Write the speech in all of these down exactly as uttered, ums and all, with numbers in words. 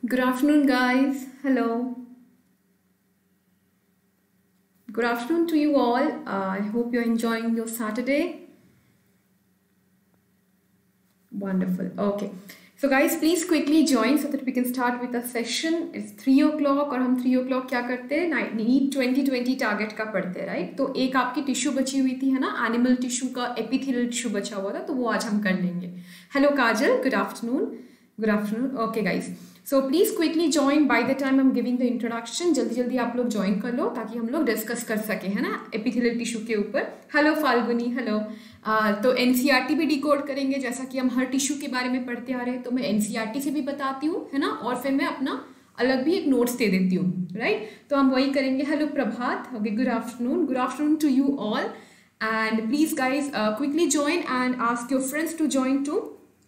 Good afternoon, guys. Hello. Good afternoon to you all. Uh, I hope you're enjoying your Saturday. Wonderful. Okay. So guys, please quickly join so that we can start with the session. It's three o'clock और हम three o'clock क्या करते हैं? NEET twenty twenty target का पढ़ते हैं, right? तो एक आपकी टिश्यू बची हुई थी, है ना? एनिमल टिश्यू का एपिथेलियल टिश्यू बचा हुआ था, तो वो आज हम कर लेंगे. Hello Kajal, good afternoon. Good afternoon. Okay guys, so please quickly join by the time I am giving the introduction. जल्दी जल्दी आप लोग ज्वाइन कर लो ताकि हम लोग डिस्कस कर सके, है ना, एपिथेलियल टिश्यू के ऊपर. Hello Falguni, hello. तो एनसीईआरटी भी डिकोड करेंगे, जैसा कि हम हर टिश्यू के बारे में पढ़ते आ रहे हैं, तो मैं एनसीईआरटी से भी बताती हूँ, है ना, और फिर मैं अपना अलग भी एक नोट्स दे देती हूँ, राइट. तो हम वही करेंगे. Hello Prabhat, okay, good afternoon. Good afternoon to you all, and please guys uh, quickly join and ask your friends to join too.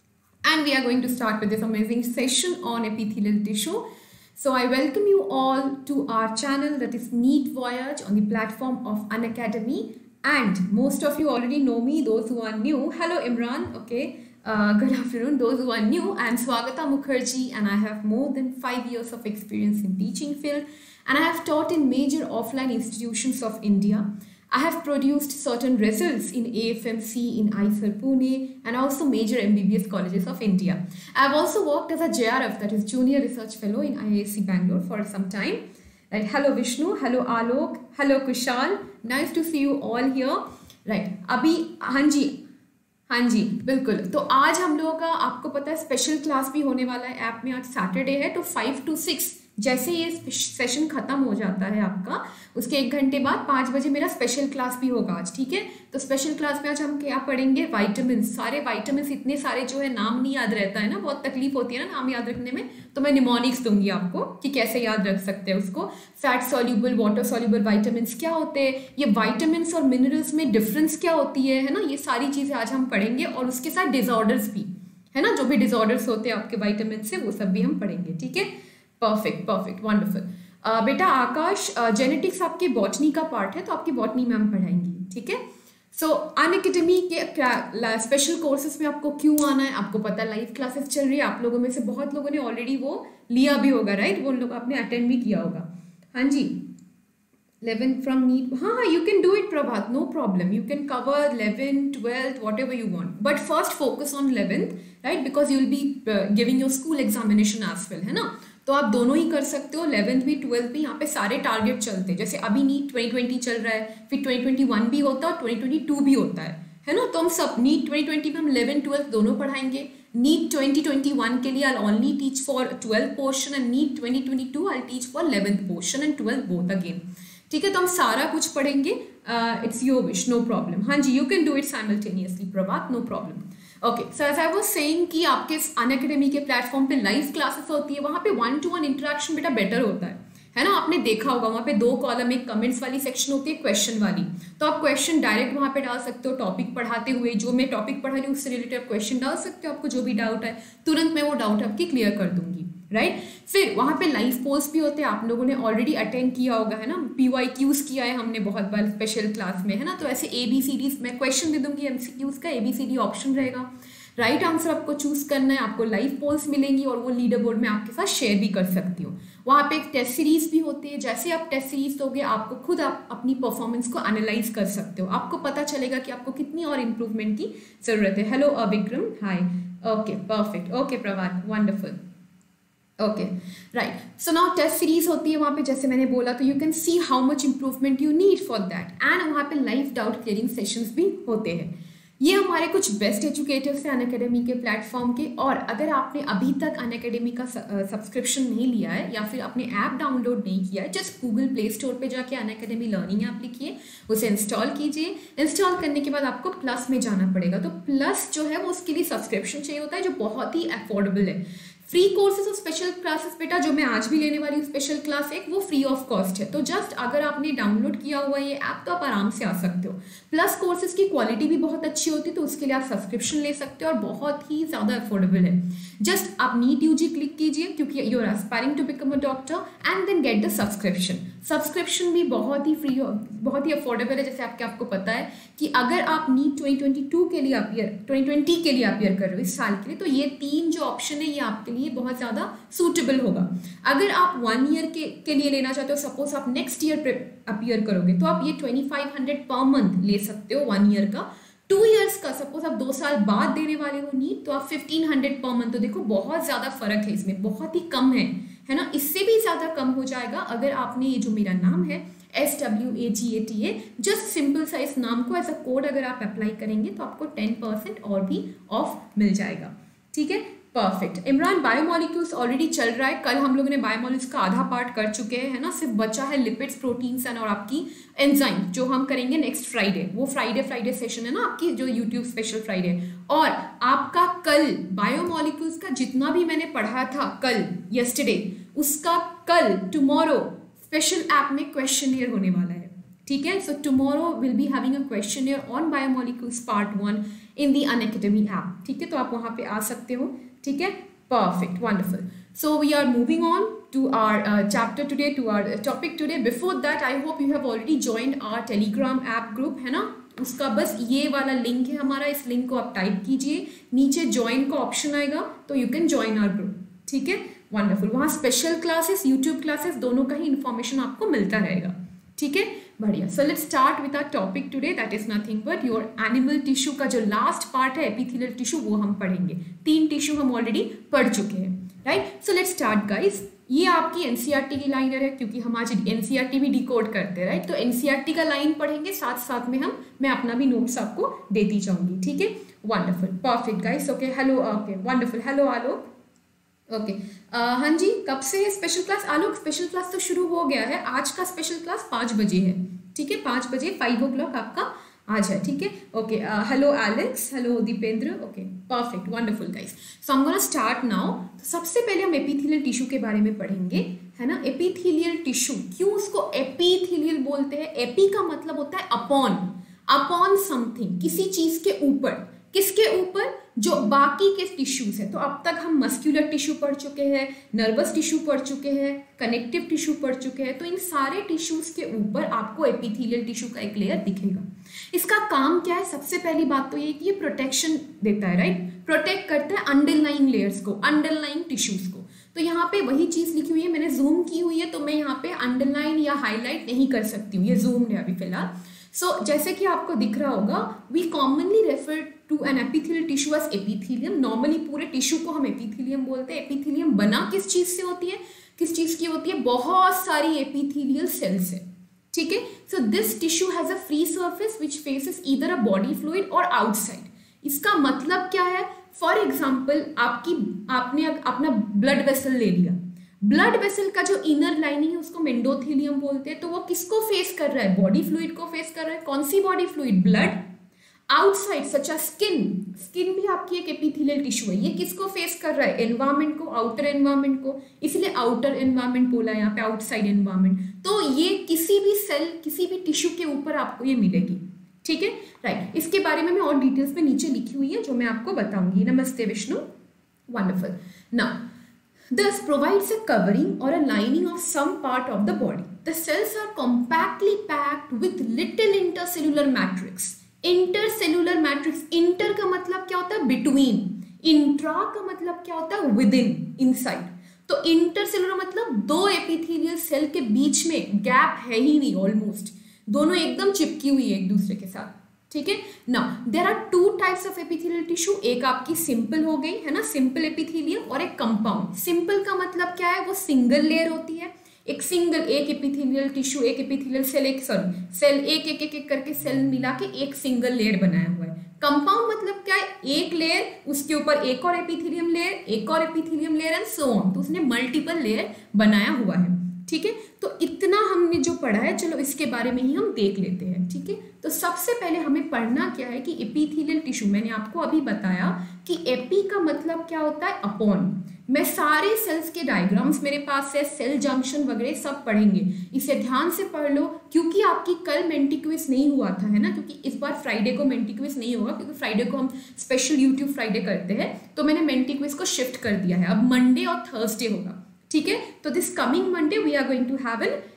And we are going to start with this amazing session on epithelial tissue. So I welcome you all to our channel, that is NEET Voyage, on the platform of Unacademy. And most of you already know me. Those who are new, hello Imran, okay, uh, good afternoon. Those who are new, I am Swagata Mukherjee and I have more than five years of experience in teaching field, and I have taught in major offline institutions of India. I have produced certain results in A F M C, in I S E R Pune, and also major M B B S colleges of India. I have also worked as a J R F, that is Junior Research Fellow, in I I S C Bangalore for some time. Right. Hello Vishnu, hello Alok, hello Kushal. Nice to see you all here. Right. अभी हाँ जी, हाँ जी बिल्कुल. तो आज हम लोगों का, आपको पता है, स्पेशल क्लास भी होने वाला है ऐप में. आज सैटरडे है, तो फाइव टू सिक्स जैसे ये सेशन खत्म हो जाता है आपका, उसके एक घंटे बाद पाँच बजे मेरा स्पेशल क्लास भी होगा आज, ठीक है. तो स्पेशल क्लास में आज हम क्या पढ़ेंगे? वाइटामिन. सारे वाइटामिन, इतने सारे जो है नाम नहीं याद रहता है ना, बहुत तकलीफ होती है ना नाम याद रखने में, तो मैं निमोनिक्स दूंगी आपको कि कैसे याद रख सकते हैं उसको. Fat soluble, water soluble vitamin क्या होते हैं, ये वाइटामिन और मिनरल्स में डिफरेंस क्या होती है है ना, ये सारी चीज़ें आज हम पढ़ेंगे. और उसके साथ डिजॉर्डर्स भी, है ना, जो भी डिजॉर्डर्स होते हैं आपके वाइटामिन से, वो सब भी हम पढ़ेंगे, ठीक है. Perfect, perfect, wonderful. बेटा आकाश, जेनेटिक्स uh, आपकी बॉटनी का पार्ट है, तो आपकी बॉटनी में हम पढ़ाएंगी, ठीक है. सो अनअकैडमी के स्पेशल कोर्सेज में आपको क्यों आना है? आपको पता है लाइव क्लासेस चल रही है. आप लोगों में से बहुत लोगों ने ऑलरेडी वो लिया भी होगा, राइट, वो लोग आपने अटेंड भी किया होगा. हाँ जी, eleven फ्रॉम नीट. हाँ हाँ, you can do it Prabhat, no problem. You can cover eleven, twelve, whatever you want, but first focus on eleventh, right, because you will be giving your school examination as well, है ना. तो आप दोनों ही कर सकते हो, eleventh भी twelfth भी. यहाँ पे सारे टारगेट चलते हैं, जैसे अभी नीट ट्वेंटी ट्वेंटी चल रहा है, फिर ट्वेंटी ट्वेंटी वन भी होता है और ट्वेंटी ट्वेंटी टू भी होता है, है ना. तो हम सब नीट ट्वेंटी ट्वेंटी में हम इलेवन ट्वेल्थ दोनों पढ़ाएंगे. नीट ट्वेंटी ट्वेंटी वन के लिए I only teach for twelfth portion, and NEET twenty twenty two I teach for eleventh portion and twelfth both again, ठीक है. तो हम सारा कुछ पढ़ेंगे. It's your wish, no problem. हाँ जी, you can do it simultaneously Prabhat, no problem. Okay, so as I was saying कि आपके अनअकैडमी के प्लेटफॉर्म पे लाइव क्लासेस होती है, वहाँ पे वन टू वन इंटरेक्शन बेटा बेटर होता है, है ना. आपने देखा होगा वहाँ पे दो कॉलम, एक कमेंट्स वाली सेक्शन होती है, क्वेश्चन वाली. तो आप क्वेश्चन डायरेक्ट वहाँ पे डाल सकते हो. टॉपिक पढ़ाते हुए जो मैं टॉपिक पढ़ा रही हूँ उससे रिलेटेड क्वेश्चन डाल सकते हो. आपको जो भी डाउट है तुरंत मैं वो डाउट आपकी क्लियर कर दूंगी, राइट. फिर वहाँ पे लाइव पोल्स भी होते हैं, आप लोगों ने ऑलरेडी अटेंड किया होगा, है ना. पी वाई क्यूज किया है हमने बहुत बार स्पेशल क्लास में, है ना. तो ऐसे ए बी सी डी मैं क्वेश्चन दे दूंगी, एम सी क्यूज का A B C D option रहेगा, राइट आंसर आपको चूज करना है. आपको लाइव पोल्स मिलेंगी और वो लीडर बोर्ड में आपके साथ शेयर भी कर सकती हो. वहाँ पे एक टेस्ट सीरीज भी होती है. जैसे आप टेस्ट सीरीज दोगे, आपको खुद आप अपनी परफॉर्मेंस को एनालाइज कर सकते हो. आपको पता चलेगा कि आपको कितनी और इम्प्रूवमेंट की जरूरत है. Hello Vikram, hi. Okay, perfect. Okay Prabhat, wonderful. Okay, right. So now test series होती है वहाँ पे, जैसे मैंने बोला, तो you can see how much improvement you need for that. And वहाँ पे लाइव डाउट क्लियरिंग सेशंस भी होते हैं. ये हमारे कुछ बेस्ट एजुकेटर्स हैं अनअकैडमी के प्लेटफॉर्म के. और अगर आपने अभी तक अनअकैडमी का सब्सक्रिप्शन नहीं लिया है या फिर आपने ऐप डाउनलोड नहीं किया है, जस्ट गूगल प्ले स्टोर पे जाके अनअकैडमी लर्निंग ऐप लिखिए, उसे इंस्टॉल कीजिए. इंस्टॉल करने के बाद आपको प्लस में जाना पड़ेगा. तो प्लस जो है वो उसके लिए सब्सक्रिप्शन चाहिए होता है, जो बहुत ही अफोर्डेबल है. फ्री कोर्सेज और स्पेशल क्लासेस बेटा, जो मैं आज भी लेने वाली हूँ स्पेशल क्लास एक, वो फ्री ऑफ कॉस्ट है. तो जस्ट अगर आपने डाउनलोड किया हुआ ये ऐप तो आप आराम से आ सकते हो. प्लस कोर्सेज की क्वालिटी भी बहुत अच्छी होती है, तो उसके लिए आप सब्सक्रिप्शन ले सकते हो और बहुत ही ज़्यादा अफोर्डेबल है. जस्ट आप नीट यूजी क्लिक कीजिए, क्योंकि you are aspiring to become a doctor, and then get the subscription. Subscription भी बहुत ही फ्री, बहुत ही अफोर्डेबल है। जैसे आपके आपको पता है कि अगर आप नीट ट्वेंटी ट्वेंटी टू के लिए अपियर ट्वेंटी ट्वेंटी के लिए अपियर कर रहे हो इस साल के लिए, तो ये तीन जो ऑप्शन है ये आपके लिए बहुत ज़्यादा सूटेबल होगा। अगर आप वन ईयर के के लिए लेना चाहते हो, सपोज आप नेक्स्ट ईयर अपियर करोगे, तो आप ये twenty five hundred per month ले सकते हो वन ईयर का। टू इयर्स का सपोज आप दो साल बाद देने वाले हो नीट, तो आप फिफ्टीन हंड्रेड पर मंथ। तो देखो बहुत ज़्यादा फर्क है इसमें, बहुत ही कम है है ना। इससे भी ज़्यादा कम हो जाएगा अगर आपने ये जो मेरा नाम है S W A G A T A, just simple सा इस नाम को एज अ कोड अगर आप अप्लाई करेंगे तो आपको टेन परसेंट और भी ऑफ मिल जाएगा। ठीक है, परफेक्ट। इमरान, बायोमोलिक्यूल्स ऑलरेडी चल रहा है, कल हम लोगों ने बायोमोलिक्यूल्स का आधा पार्ट कर चुके हैं, है ना। सिर्फ बचा है लिपिड्स, प्रोटीन्स एंड और आपकी एंजाइम, जो हम करेंगे नेक्स्ट फ्राइडे। वो फ्राइडे फ्राइडे सेशन है ना आपकी, जो यूट्यूब स्पेशल फ्राइडे। और आपका कल बायोमोलिक्यूल्स का जितना भी मैंने पढ़ा था कल यस्टरडे, उसका कल टुमारो स्पेशल ऐप में क्वेश्चनियर होने वाला है। ठीक है, so tomorrow will be having a questionnaire on biomolecules part one in the Unacademy app. ठीक है, तो आप वहाँ पे आ सकते हो। ठीक है, perfect, wonderful. So we are moving on to our chapter today, to our topic today. Before that I hope you have already joined our Telegram app group, है ना। उसका बस ये वाला लिंक है हमारा, इस लिंक को आप टाइप कीजिए, नीचे ज्वाइन का ऑप्शन आएगा, तो you can join our group. ठीक है, वंडरफुल। वहाँ स्पेशल क्लासेस, यूट्यूब क्लासेस, दोनों का ही इन्फॉर्मेशन आपको मिलता रहेगा। ठीक है, बढ़िया। So let's start with our topic today, that is nothing but your animal tissue का जो लास्ट पार्ट है एपिथेलियल टिश्यू, वो हम पढ़ेंगे। तीन टिश्यू हम ऑलरेडी पढ़ चुके हैं, right. So let's start guys. ये आपकी एनसीईआरटी की लाइनर है, क्योंकि हम आज एनसीईआरटी भी डिकोड करते हैं, राइट। तो एनसीईआरटी का लाइन पढ़ेंगे, साथ साथ में हम मैं अपना भी नोट्स आपको देती जाऊंगी। ठीक है, wonderful, perfect guys. Okay, hello, okay, wonderful, hello Alok. Okay okay. uh, हाँ जी, कब से है special class? Alok, special class तो शुरू हो गया है, आज का स्पेशल क्लास पाँच बजे है। ठीक है, पाँच बजे, फाइव ओ क्लॉक आपका आज है। ठीक है, okay. Hello Alex, hello Dipendra. Okay, perfect, wonderful guys. So I am gonna start now. सबसे पहले हम एपिथेलियल टिश्यू के बारे में पढ़ेंगे, है ना। एपिथेलियल टिश्यू, क्यों उसको एपिथेलियल बोलते हैं? एपी का मतलब होता है अपॉन, अपॉन समथिंग, किसी चीज के ऊपर। किसके ऊपर? जो बाकी के टिश्यूज है। तो अब तक हम मस्क्यूलर टिश्यू पढ़ चुके हैं, नर्वस टिश्यू पढ़ चुके हैं, कनेक्टिव टिश्यू पढ़ चुके हैं। तो इन सारे टिश्यूज के ऊपर आपको एपिथेलियल टिश्यू का एक लेयर दिखेगा। इसका काम क्या है? सबसे पहली बात तो ये कि ये प्रोटेक्शन देता है, राइट। प्रोटेक्ट करता है अंडरलाइंग लेयर्स को, अंडरलाइंग टिश्यूज को। तो यहाँ पे वही चीज लिखी हुई है, मैंने जूम की हुई है, तो मैं यहाँ पे अंडरलाइन या हाईलाइट नहीं कर सकती हूँ, ये जूम है अभी फिलहाल। सो so, जैसे कि आपको दिख रहा होगा, we commonly refer to an epithelial tissue as epithelium. Normally पूरे टिश्यू को हम एपिथेलियम बोलते हैं। एपिथेलियम बना किस चीज से होती है? किस चीज की होती है? बहुत सारी एपिथेलियल सेल्स है। ठीक है, so this tissue has a free surface which faces either a body fluid or outside. इसका मतलब क्या है? फॉर एग्जाम्पल, आपकी आपने अपना ब्लड वेसल ले लिया, ब्लड वेसल का जो इनर लाइनिंग है उसको मेंडोथेलियम बोलते हैं। तो वो किसको फेस कर रहा है? बॉडी फ्लूइड को फेस कर रहा है। कौन सी body fluid? Blood. Outside such a skin, skin भी आपकी एक एपिथेलियल टिश्यू है। ये किसको फेस कर रहा है? एनवायरमेंट को, आउटर एनवायरमेंट को, इसलिए आउटर एनवायरमेंट बोला यहाँ पे, आउटसाइड एनवायरमेंट। तो ये किसी भी सेल, किसी भी टिश्यू के ऊपर आपको ये मिलेगी। ठीक है, राइट। इसके बारे में मैं और डिटेल्स में नीचे लिखी हुई है, जो मैं आपको बताऊंगी। नमस्ते Vishnu, wonderful. Now this provides a covering or a lining of some part of the body. The cells are compactly packed with little intercellular matrix. Intercellular matrix, inter का मतलब क्या होता है? between. intra का मतलब क्या होता है? within, inside. तो intercellular मतलब दो एपिथेलियल सेल के बीच में गैप है ही नहीं, ऑलमोस्ट दोनों एकदम चिपकी हुई है एक दूसरे के साथ। ठीक है, now there are two types of epithelial tissue. एक आपकी सिंपल हो गई, है ना, सिंपल एपिथेलियम, और एक कंपाउंड। सिंपल का मतलब क्या है? वो सिंगल लेयर होती है, एक सिंगल, एक एपिथेलियल टिश्यू, एक एपिथेलियल सेल, एक सॉरी सेल, एक एक एक एक करके सेल मिला के एक सिंगल लेयर बनाया हुआ है। कंपाउंड मतलब क्या है? एक लेयर, उसके ऊपर एक और एपिथेलियम लेयर, एक और epithelium layer and so on. तो उसने मल्टीपल लेयर बनाया हुआ है। ठीक है, तो इतना हमने जो पढ़ा है, चलो इसके बारे में ही हम देख लेते हैं। ठीक है, तो सबसे पहले हमें पढ़ना क्या है कि एपिथेलियल टिश्यू, मैंने आपको अभी बताया कि एपी का मतलब क्या होता है? अपॉन। मैं सारे सेल्स के डायग्राम्स मेरे पास है, सेल जंक्शन वगैरह सब पढ़ेंगे, इसे ध्यान से पढ़ लो, क्योंकि आपकी कल मेंटी क्विज नहीं हुआ था, है ना, क्योंकि इस बार फ्राइडे को मेंटी क्विज नहीं होगा, क्योंकि फ्राइडे को हम स्पेशल यूट्यूब फ्राइडे करते हैं, तो मैंने मेंटी क्विज को शिफ्ट कर दिया है, अब मंडे और थर्सडे होगा। ठीक है, तो this coming Monday we are going to have an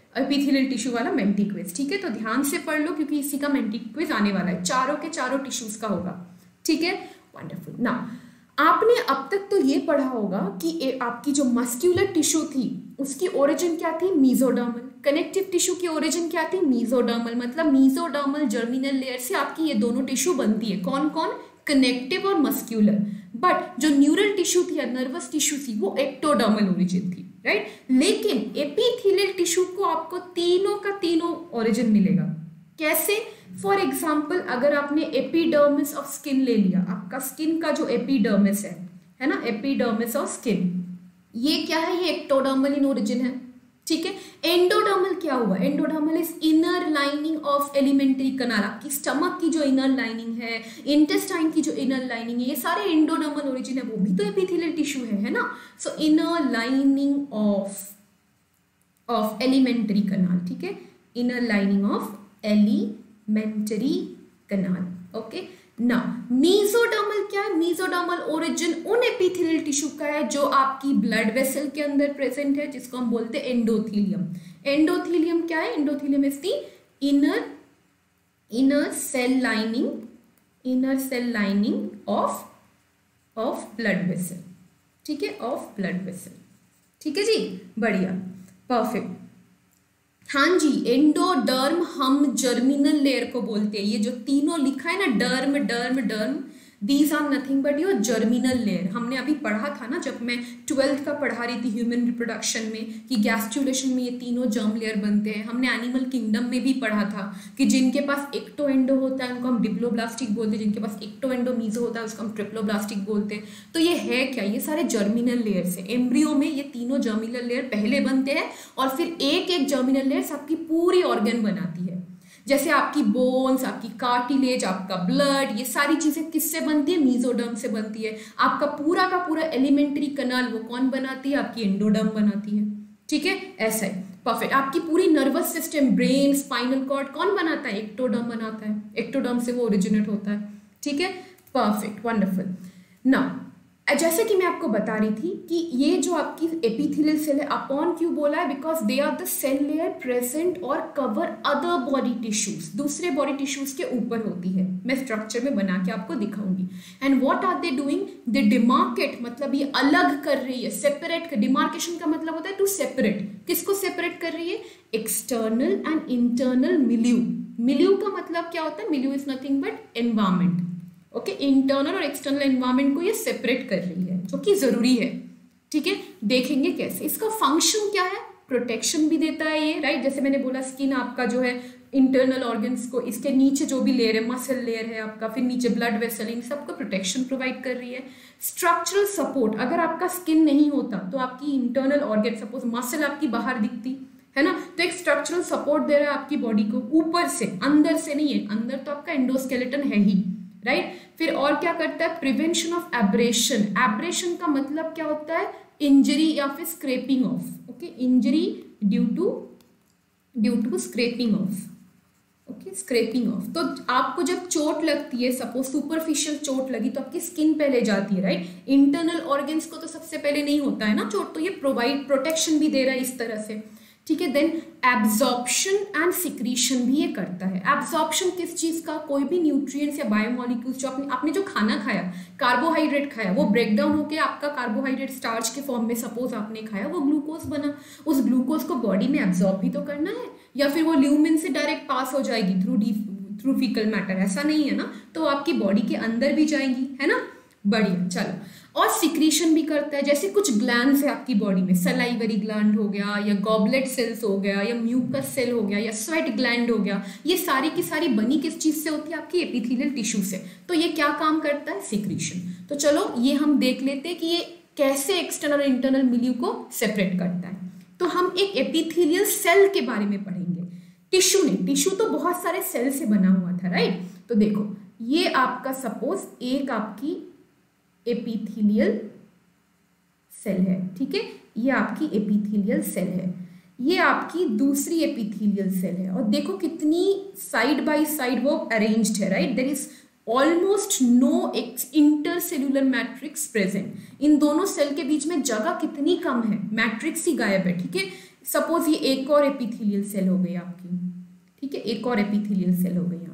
epithelial tissue वाला मेंटी क्विज, ठीक है। तो ध्यान से पढ़ लो क्योंकि इसी का मेंटी क्विज आने वाला है, चारों के चारों टिश्यूज का होगा, ठीक है। वंडरफुल। ना आपने अब तक तो ये पढ़ा होगा कि आपकी जो मस्क्यूलर टिश्यू थी उसकी ओरिजिन क्या थी, मीजोडर्मल। कनेक्टिव टिश्यू की ओरिजिन क्या थी, मीजोडर्मल। मतलब मीजोडर्मल जर्मिनल लेयर से आपकी ये दोनों टिश्यू बनती है, कौन कौन, कनेक्टिव और मस्क्यूलर। बट जो न्यूरल टिश्यू थी या नर्वस टिश्यू थी वो एक्टोडर्मल ओरिजिन थी, राइट। लेकिन एपिथेलियल टिश्यू को आपको तीनों का तीनों ओरिजिन मिलेगा। कैसे, फॉर एग्जाम्पल अगर आपने एपिडर्मिस ऑफ स्किन ले लिया, आपका स्किन का जो एपिडर्मिस है है ना, एपिडर्मिस ऑफ स्किन, ये क्या है, ये एक्टोडर्मल इन ओरिजिन है, ठीक है। एंडोडर्मल क्या हुआ, endodermal is inner lining of alimentary canal. आपकी स्टमक की जो इनर लाइनिंग है, इंटेस्टाइन की जो इनर लाइनिंग है, ये सारे एंडोडर्मल ओरिजिन है, वो भी तो एपिथेलियल टिश्यू है, है ना। So inner lining of of alimentary canal, ठीक है, inner lining of alimentary canal, okay. ना मीजोडर्मल क्या है, मीजोडर्मल ओरिजिन उन एपिथेलियल टिश्यू का है जो आपकी ब्लड वेसल के अंदर प्रेजेंट है, जिसको हम बोलते हैं एंडोथीलियम। एंडोथीलियम क्या है, endothelium is the inner inner cell lining inner cell lining of of blood vessel, ठीक है, ऑफ ब्लड वेसल, ठीक है जी, बढ़िया, परफेक्ट। हाँ जी, एंडोडर्म हम जर्मिनल लेयर को बोलते हैं। ये जो तीनों लिखा है ना, derm derm derm, these are nothing but your germinal layer. हमने अभी पढ़ा था ना, जब मैं ट्वेल्थ का पढ़ा रही थी ह्यूमन रिप्रोडक्शन में, कि गैस्ट्रुलेशन में ये तीनों जर्म लेयर बनते हैं। हमने एनिमल किंगडम में भी पढ़ा था कि जिनके पास एक्टो एंडो होता है उनको हम डिप्लोब्लास्टिक बोलते हैं, जिनके पास एक्टो एंडो मीजो होता है उसको हम ट्रिप्लोब्लास्टिक बोलते हैं। तो ये है क्या, ये सारे जर्मिनल लेयर्स है। एम्ब्रियो में ये तीनों जर्मिनल लेयर पहले बनते हैं और फिर एक एक जर्मिनल लेयर आपकी पूरी ऑर्गन बनाती है। जैसे आपकी बोन्स, आपकी कार्टिलेज, आपका ब्लड, ये सारी चीजें किससे बनती है, मीजोडर्म से बनती है। आपका पूरा का पूरा एलिमेंट्री कनाल वो कौन बनाती है, आपकी एंडोडर्म बनाती है, ठीक है, ऐसा है, परफेक्ट। आपकी पूरी nervous system, brain, spinal cord कौन बनाता है, एक्टोडर्म बनाता है, एक्टोडर्म से वो ओरिजिनेट होता है, ठीक है, परफेक्ट, वंडरफुल। नाउ जैसे कि मैं आपको बता रही थी कि ये जो आपकी एपिथेलियल सेल है, अपॉन क्यों बोला है, because they are the cell layer present और कवर अदर बॉडी टिश्यूज, दूसरे बॉडी टिश्यूज के ऊपर होती है। मैं स्ट्रक्चर में बना के आपको दिखाऊंगी। And what are they doing, they demarcate, मतलब ये अलग कर रही है, सेपरेट कर, डिमार्केशन का मतलब होता है टू सेपरेट। किसको सेपरेट कर रही है, external and internal milieu. Milieu का मतलब क्या होता है, milieu is nothing but environment, okay, internal और एक्सटर्नल एनवायरमेंट को ये सेपरेट कर रही है, जो कि जरूरी है, ठीक है। देखेंगे कैसे, इसका फंक्शन क्या है, प्रोटेक्शन भी देता है ये, राइट। जैसे मैंने बोला स्किन आपका जो है इंटरनल ऑर्गन्स को, इसके नीचे जो भी लेयर है, मसल लेयर है आपका, फिर नीचे ब्लड वेसल, इन सबको प्रोटेक्शन प्रोवाइड कर रही है। स्ट्रक्चरल सपोर्ट, अगर आपका स्किन नहीं होता तो आपकी इंटरनल ऑर्गन, सपोज मसल आपकी बाहर दिखती है ना, तो एक स्ट्रक्चरल सपोर्ट दे रहा है आपकी बॉडी को, ऊपर से, अंदर से नहीं है, अंदर तो आपका एंडोस्केलेटन है ही, राइट right? फिर और क्या करता है, प्रिवेंशन ऑफ एब्रेशन। एब्रेशन का मतलब क्या होता है, इंजरी या फिर scraping off, okay, injury due to due to scraping off, okay, scraping off. तो आपको जब चोट लगती है, सपोज सुपरफिशियल चोट लगी, तो आपकी स्किन पहले जाती है, राइट right? इंटरनल ऑर्गन्स को तो सबसे पहले नहीं होता है ना चोट, तो ये प्रोवाइड प्रोटेक्शन भी दे रहा है इस तरह से, ठीक है। देन एब्जॉर्प्शन एंड सिक्रीशन भी ये करता है। एब्जॉर्प्शन किस चीज का, कोई भी न्यूट्रिएंट्स या बायोमोलिक्यूल्स जो आपने आपने जो खाना खाया, कार्बोहाइड्रेट खाया, वो ब्रेक डाउन होकर आपका कार्बोहाइड्रेट स्टार्च के फॉर्म में सपोज आपने खाया, वो ग्लूकोज बना, उस ग्लूकोज को बॉडी में एब्जॉर्ब भी तो करना है, या फिर वो ल्यूमिन से डायरेक्ट पास हो जाएगी through the through faecal matter, ऐसा नहीं है ना, तो आपकी बॉडी के अंदर भी जाएंगी, है ना, बढ़िया, चलो। और सिक्रीशन भी करता है, जैसे कुछ ग्लैंड्स है आपकी बॉडी में, सलाइवरी ग्लैंड हो गया, या गॉबलेट सेल्स हो गया, या म्यूकस सेल हो गया, या स्वेट ग्लैंड हो गया, ये सारी की सारी बनी किस चीज से होती है, आपकी एपिथेलियल टिश्यू से। तो ये क्या काम करता है, सिक्रीशन। तो चलो ये हम देख लेते हैं कि ये कैसे एक्सटर्नल और इंटरनल मिल्यू को सेपरेट करता है। तो हम एक एपिथेलियल सेल के बारे में पढ़ेंगे, टिश्यू नहीं, टिश्यू तो बहुत सारे सेल से बना हुआ था, राइट। तो देखो ये आपका सपोज एक आपकी एपिथेलियल सेल है, ठीक है, ये आपकी एपिथेलियल सेल है, ये आपकी दूसरी एपिथेलियल सेल है, और देखो कितनी साइड बाय साइड वो अरेंज्ड है, right. There is almost no intercellular matrix present. इन दोनों सेल के बीच में जगह कितनी कम है, मैट्रिक्स ही गायब है, ठीक है। सपोज ये एक और एपिथेलियल सेल हो गई आपकी, ठीक है, एक और एपिथेलियल सेल हो गई यहाँ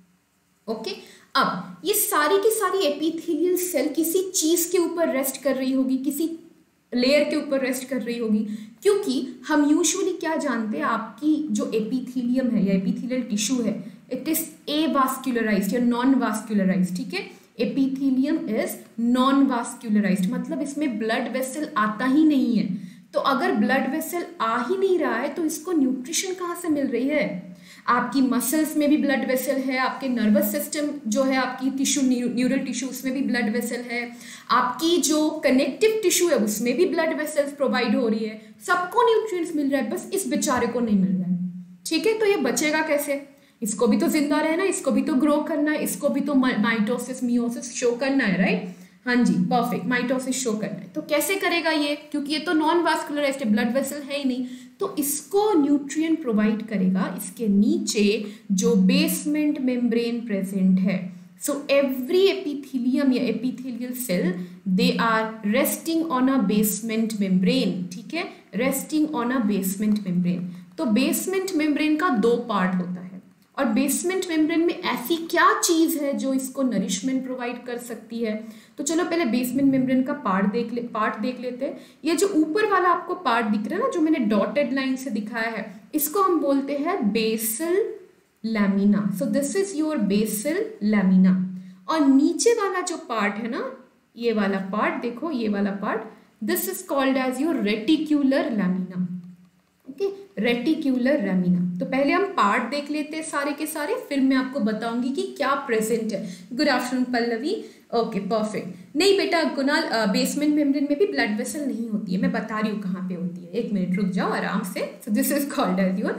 पे। ओके, अब ये सारी की सारी एपिथेलियल सेल किसी चीज के ऊपर रेस्ट कर रही होगी, किसी लेयर के ऊपर रेस्ट कर रही होगी, क्योंकि हम यूजुअली क्या जानते हैं, आपकी जो एपिथेलियम है या एपिथेलियल टिश्यू है, इट इज एवास्कुलराइज्ड या नॉन वास्कुलराइज्ड, ठीक है। एपिथेलियम इज नॉन वास्कुलराइज्ड, मतलब इसमें ब्लड वेसल आता ही नहीं है। तो अगर ब्लड वेसल आ ही नहीं रहा है तो इसको न्यूट्रिशन कहाँ से मिल रही है? आपकी मसल्स में भी ब्लड वेसल है, आपके नर्वस सिस्टम जो है, आपकी टिश्यू, न्यूरल टिश्यू, उसमें भी ब्लड वेसल है, आपकी जो कनेक्टिव टिश्यू है उसमें भी ब्लड वेसल्स प्रोवाइड हो रही है, सबको न्यूट्रिएंट्स मिल रहा है, बस इस बेचारे को नहीं मिल रहा है, ठीक है। तो ये बचेगा कैसे? इसको भी तो जिंदा रहना है, इसको भी तो ग्रो करना है, इसको भी तो माइटोसिस मियोसिस शो करना है, राइट? हाँ जी, परफेक्ट, माइटोसिस शो करना है। तो कैसे करेगा ये? क्योंकि ये तो नॉन वास्कुलराइज्ड ब्लड वेसल है ही नहीं, तो इसको न्यूट्रिएंट प्रोवाइड करेगा इसके नीचे जो बेसमेंट मेम्ब्रेन प्रेजेंट है। सो एवरी एपिथेलियम या epithelial cell, they are resting on a basement membrane, ठीक है, resting on a basement membrane. तो बेसमेंट मेम्ब्रेन का दो पार्ट होता है, और बेसमेंट मेम्ब्रेन में ऐसी क्या चीज है जो इसको नरिशमेंट प्रोवाइड कर सकती है? तो चलो पहले बेसमेंट मेम्ब्रेन का पार्ट देख ले पार्ट देख लेते हैं। ये जो ऊपर वाला आपको पार्ट दिख रहा है ना, जो मैंने डॉटेड लाइन से दिखाया है, इसको हम बोलते हैं basal lamina. So this is your basal lamina. और नीचे वाला जो पार्ट है ना, ये वाला पार्ट देखो, ये वाला part, this is called as your reticular lamina, okay, reticular lamina. तो पहले हम पार्ट देख लेते हैं सारे के सारे, फिर मैं आपको बताऊंगी कि क्या प्रेजेंट है। Good afternoon Pallavi, okay perfect. नहीं बेटा कुणाल, बेसमेंट मेम्ब्रेन में भी ब्लड वेसल नहीं होती है, मैं बता रही हूँ कहाँ पे होती है, एक मिनट रुक जाओ आराम से। So this is called as your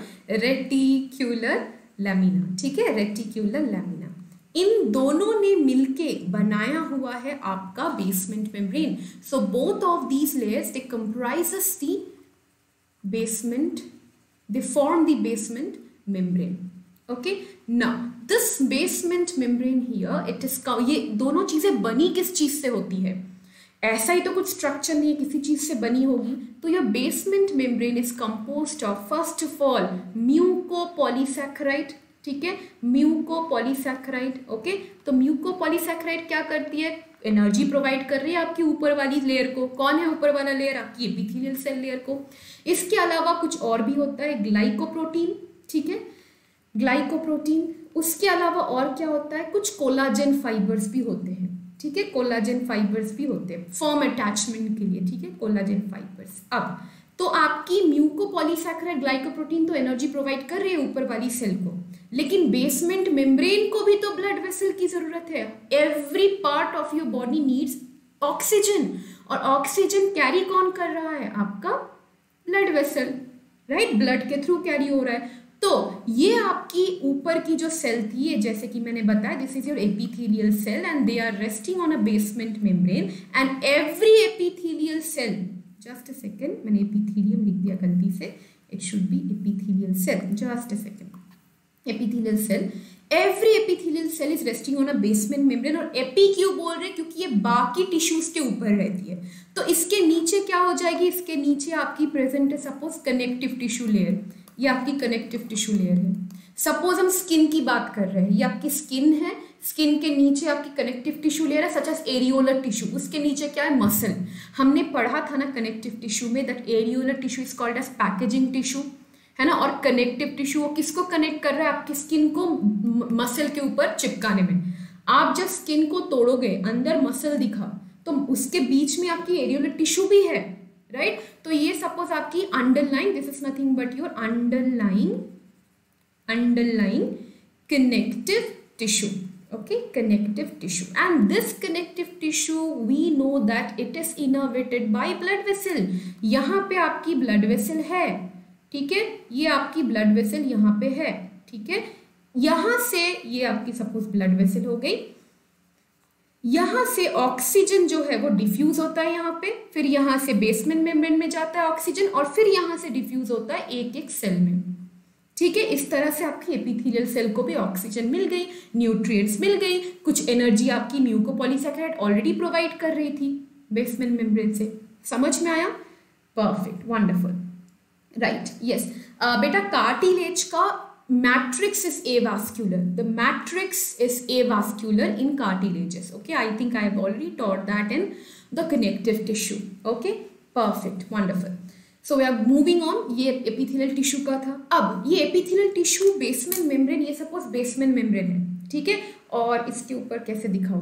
reticular lamina, ठीक है, रेटिक्यूलर लैमिना। इन दोनों ने मिलके बनाया हुआ है आपका basement membrane. So both of these layers they comprises the basement, they form the basement membrane. Okay, now this basement membrane here, it is, ये दोनों चीजें बनी किस चीज से होती है? ऐसा ही तो कुछ स्ट्रक्चर नहीं है, किसी चीज से बनी होगी। तो यह basement membrane is composed of first of all mucopolysaccharide, ठीक है, म्यूकोपॉलीसैकेराइड। ओके, तो म्यूकोपॉलीसैकेराइड क्या करती है? एनर्जी प्रोवाइड कर रही है आपकी ऊपर वाली लेयर को। कौन है ऊपर वाला लेयर? आपकी एपिथेलियल सेल लेयर को। इसके अलावा कुछ और भी होता है, ग्लाइकोप्रोटीन, ठीक है, ग्लाइकोप्रोटीन। उसके अलावा और क्या होता है? कुछ कोलाजन फाइबर्स भी होते हैं, ठीक है, कोलाजन फाइबर्स भी होते हैं फॉर्म अटैचमेंट के लिए, ठीक है, कोलाजन फाइबर्स। अब तो आपकी म्यूकोपॉलीसैकेराइड ग्लाइकोप्रोटीन तो एनर्जी प्रोवाइड कर रही है ऊपर वाली सेल को, लेकिन बेसमेंट मेम्ब्रेन को भी तो ब्लड वेसल की जरूरत है। Every part of your body needs oxygen, और ऑक्सीजन कैरी कौन कर रहा है? आपका ब्लड वेसल, राइट, ब्लड के थ्रू कैरी हो रहा है। तो ये आपकी ऊपर की जो सेल थी, ये जैसे कि मैंने बताया, this is your epithelial cell and they are resting on a basement membrane and every epithelial cell, just a second, मैंने एपिथेलियम लिख दिया गलती से, it should be epithelial cell, just a second, epithelial cell, every epithelial cell is resting on a basement membrane. और epi क्यों बोल रहे हैं? क्योंकि ये बाकी टिश्यूज के ऊपर रहती है। तो इसके नीचे क्या हो जाएगी? इसके नीचे आपकी प्रेजेंट है सपोज कनेक्टिव टिश्यू लेयर, ये आपकी कनेक्टिव टिश्यू लेयर है। सपोज हम स्किन की बात कर रहे हैं, ये आपकी स्किन है, स्किन के नीचे आपकी कनेक्टिव टिश्यू लेयर है सच एज एरियोलर टिश्यू, उसके नीचे क्या है? मसल। हमने पढ़ा था ना कनेक्टिव टिश्यू में that areolar tissue is called as packaging tissue, है ना, और कनेक्टिव टिश्यू वो किसको कनेक्ट कर रहा है? आपकी स्किन को मसल के ऊपर चिपकाने में। आप जब स्किन को तोड़ोगे, अंदर मसल दिखा, तो उसके बीच में आपकी एरियोलर टिश्यू भी है, राइट। तो ये सपोज आपकी underline, this is nothing but your underline underline connective tissue, okay, connective tissue, and this connective tissue we know that it is innervated by blood vessel। यहाँ पे आपकी blood vessel है, ठीक है, ये आपकी blood vessel यहाँ पे है, ठीक है, यहाँ से ये आपकी सपोज blood vessel हो गई, यहाँ से ऑक्सीजन जो है वो डिफ्यूज होता है यहाँ पे, फिर यहाँ से बेसमेंट मेम्ब्रेन में जाता है ऑक्सीजन, और फिर यहाँ से डिफ्यूज होता है एक एक सेल में, ठीक है। इस तरह से आपकी एपिथेलियल सेल को भी ऑक्सीजन मिल गई, न्यूट्रिएंट्स मिल गई, कुछ एनर्जी आपकी म्यूकोपॉलीसैकेराइड ऑलरेडी प्रोवाइड कर रही थी बेसमेंट मेम्ब्रेन से। समझ में आया? Perfect, wonderful. राइट, यस बेटा, कार्टिलेज का matrix is avascular, the matrix is avascular in cartilages. Okay, I think I have already taught that in the connective tissue. Okay, perfect, wonderful. So we are moving on. ये epithelial tissue का था. अब ये epithelial tissue basement membrane, ये suppose basement membrane है, ठीक है, और इसके ऊपर कैसे दिखाऊं,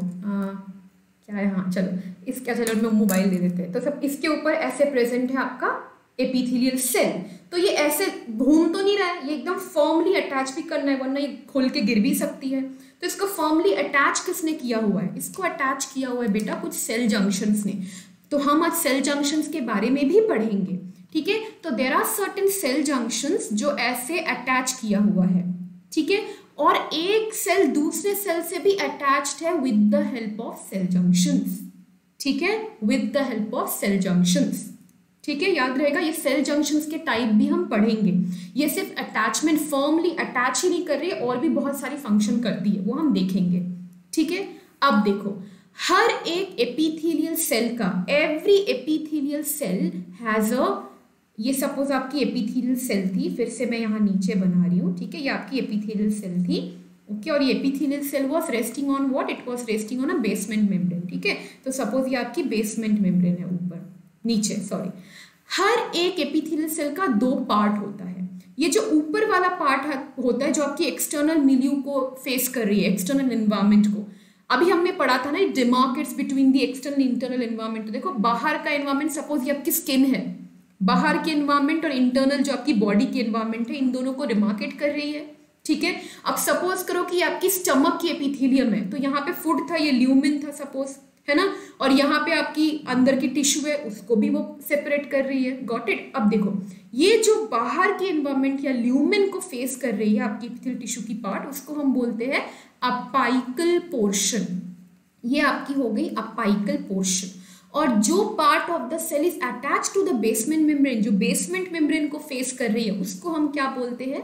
क्या है, हाँ चलो इसका, चलो मैं मोबाइल दे देते हैं. तो सब इसके ऊपर ऐसे प्रेजेंट है आपका एपिथेलियल सेल. तो ये ऐसे घूम तो नहीं रहा है, ये एकदम फर्मली अटैच भी करना है, वरना ये खोल के गिर भी सकती है. तो इसको फर्मली अटैच किसने किया हुआ है? इसको अटैच किया हुआ है बेटा कुछ सेल जंक्शंस ने. तो हम आज सेल जंक्शंस के बारे में भी पढ़ेंगे, ठीक है. तो there are certain cell junctions जो ऐसे अटैच किया हुआ है, ठीक है, और एक सेल दूसरे सेल से भी अटैच्ड है with the help of cell junctions, ठीक है, with the help of cell junctions, ठीक है. याद रहेगा, ये सेल जंक्शंस के टाइप भी हम पढ़ेंगे. ये सिर्फ अटैचमेंट, फर्मली अटैच ही नहीं कर रही है, और भी बहुत सारी फंक्शन करती है, वो हम देखेंगे, ठीक है. अब देखो, हर एक एपिथेलियल सेल का, every epithelial cell has a, ये सपोज आपकी एपिथेलियल सेल थी, फिर से मैं यहाँ नीचे बना रही हूँ, ठीक है, ये आपकी एपिथेलियल सेल थी, ओके, और ये epithelial cell was resting on what, it was resting on a basement membrane, ठीक है. तो सपोज ये आपकी बेसमेंट मेम्ब्रेन है, ऊपर नीचे, सॉरी. हर एक एपिथेलियल सेल का दो पार्ट होता है. ये जो ऊपर वाला पार्ट होता है जो आपकी एक्सटर्नल मिल्यू को फेस कर रही है, एक्सटर्नल एनवायरनमेंट को. अभी हमने पढ़ा था ना, demarcates between the external internal environment. तो देखो, बाहर का एनवायरनमेंट, सपोज ये आपकी स्किन है, बाहर के एनवायरनमेंट और इंटरनल जो आपकी बॉडी के एनवायरनमेंट है, इन दोनों को डिमार्केट कर रही है, ठीक है. अब सपोज करो कि आपकी स्टमक की एपिथेलियम है, तो यहाँ पे फूड था, ये ल्यूमिन था सपोज, है ना, और यहाँ पे आपकी अंदर की टिश्यू है, उसको भी वो सेपरेट कर रही है. Got it. अब देखो, ये जो बाहर की एनवायरनमेंट या ल्यूमिन को फेस कर रही है आपकी एपिथेलियल टिश्यू की पार्ट, उसको हम बोलते हैं अपाइकल पोर्शन. ये आपकी हो गई अपाइकल पोर्शन. और जो part of the cell is attach to the basement membrane, जो बेसमेंट मेम्ब्रेन को फेस कर रही है, उसको हम क्या बोलते हैं?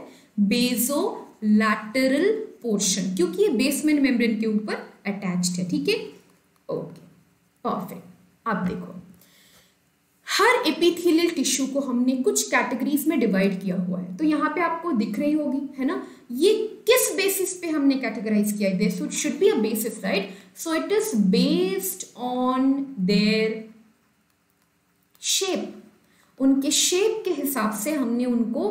बेसोलैटरल पोर्शन, क्योंकि ये बेसमेंट मेम्ब्रेन के ऊपर अटैच्ड है, ठीक है. Okay, perfect. अब देखो, हर एपिथेलियल टिश्यू को हमने कुछ कैटेगरीज में डिवाइड किया हुआ है. तो यहाँ पे आपको दिख रही होगी, है ना, ये किस बेसिस पे हमने कैटेगराइज किया है? There should be a basis, right. So it is based on their shape. उनके शेप के हिसाब से हमने उनको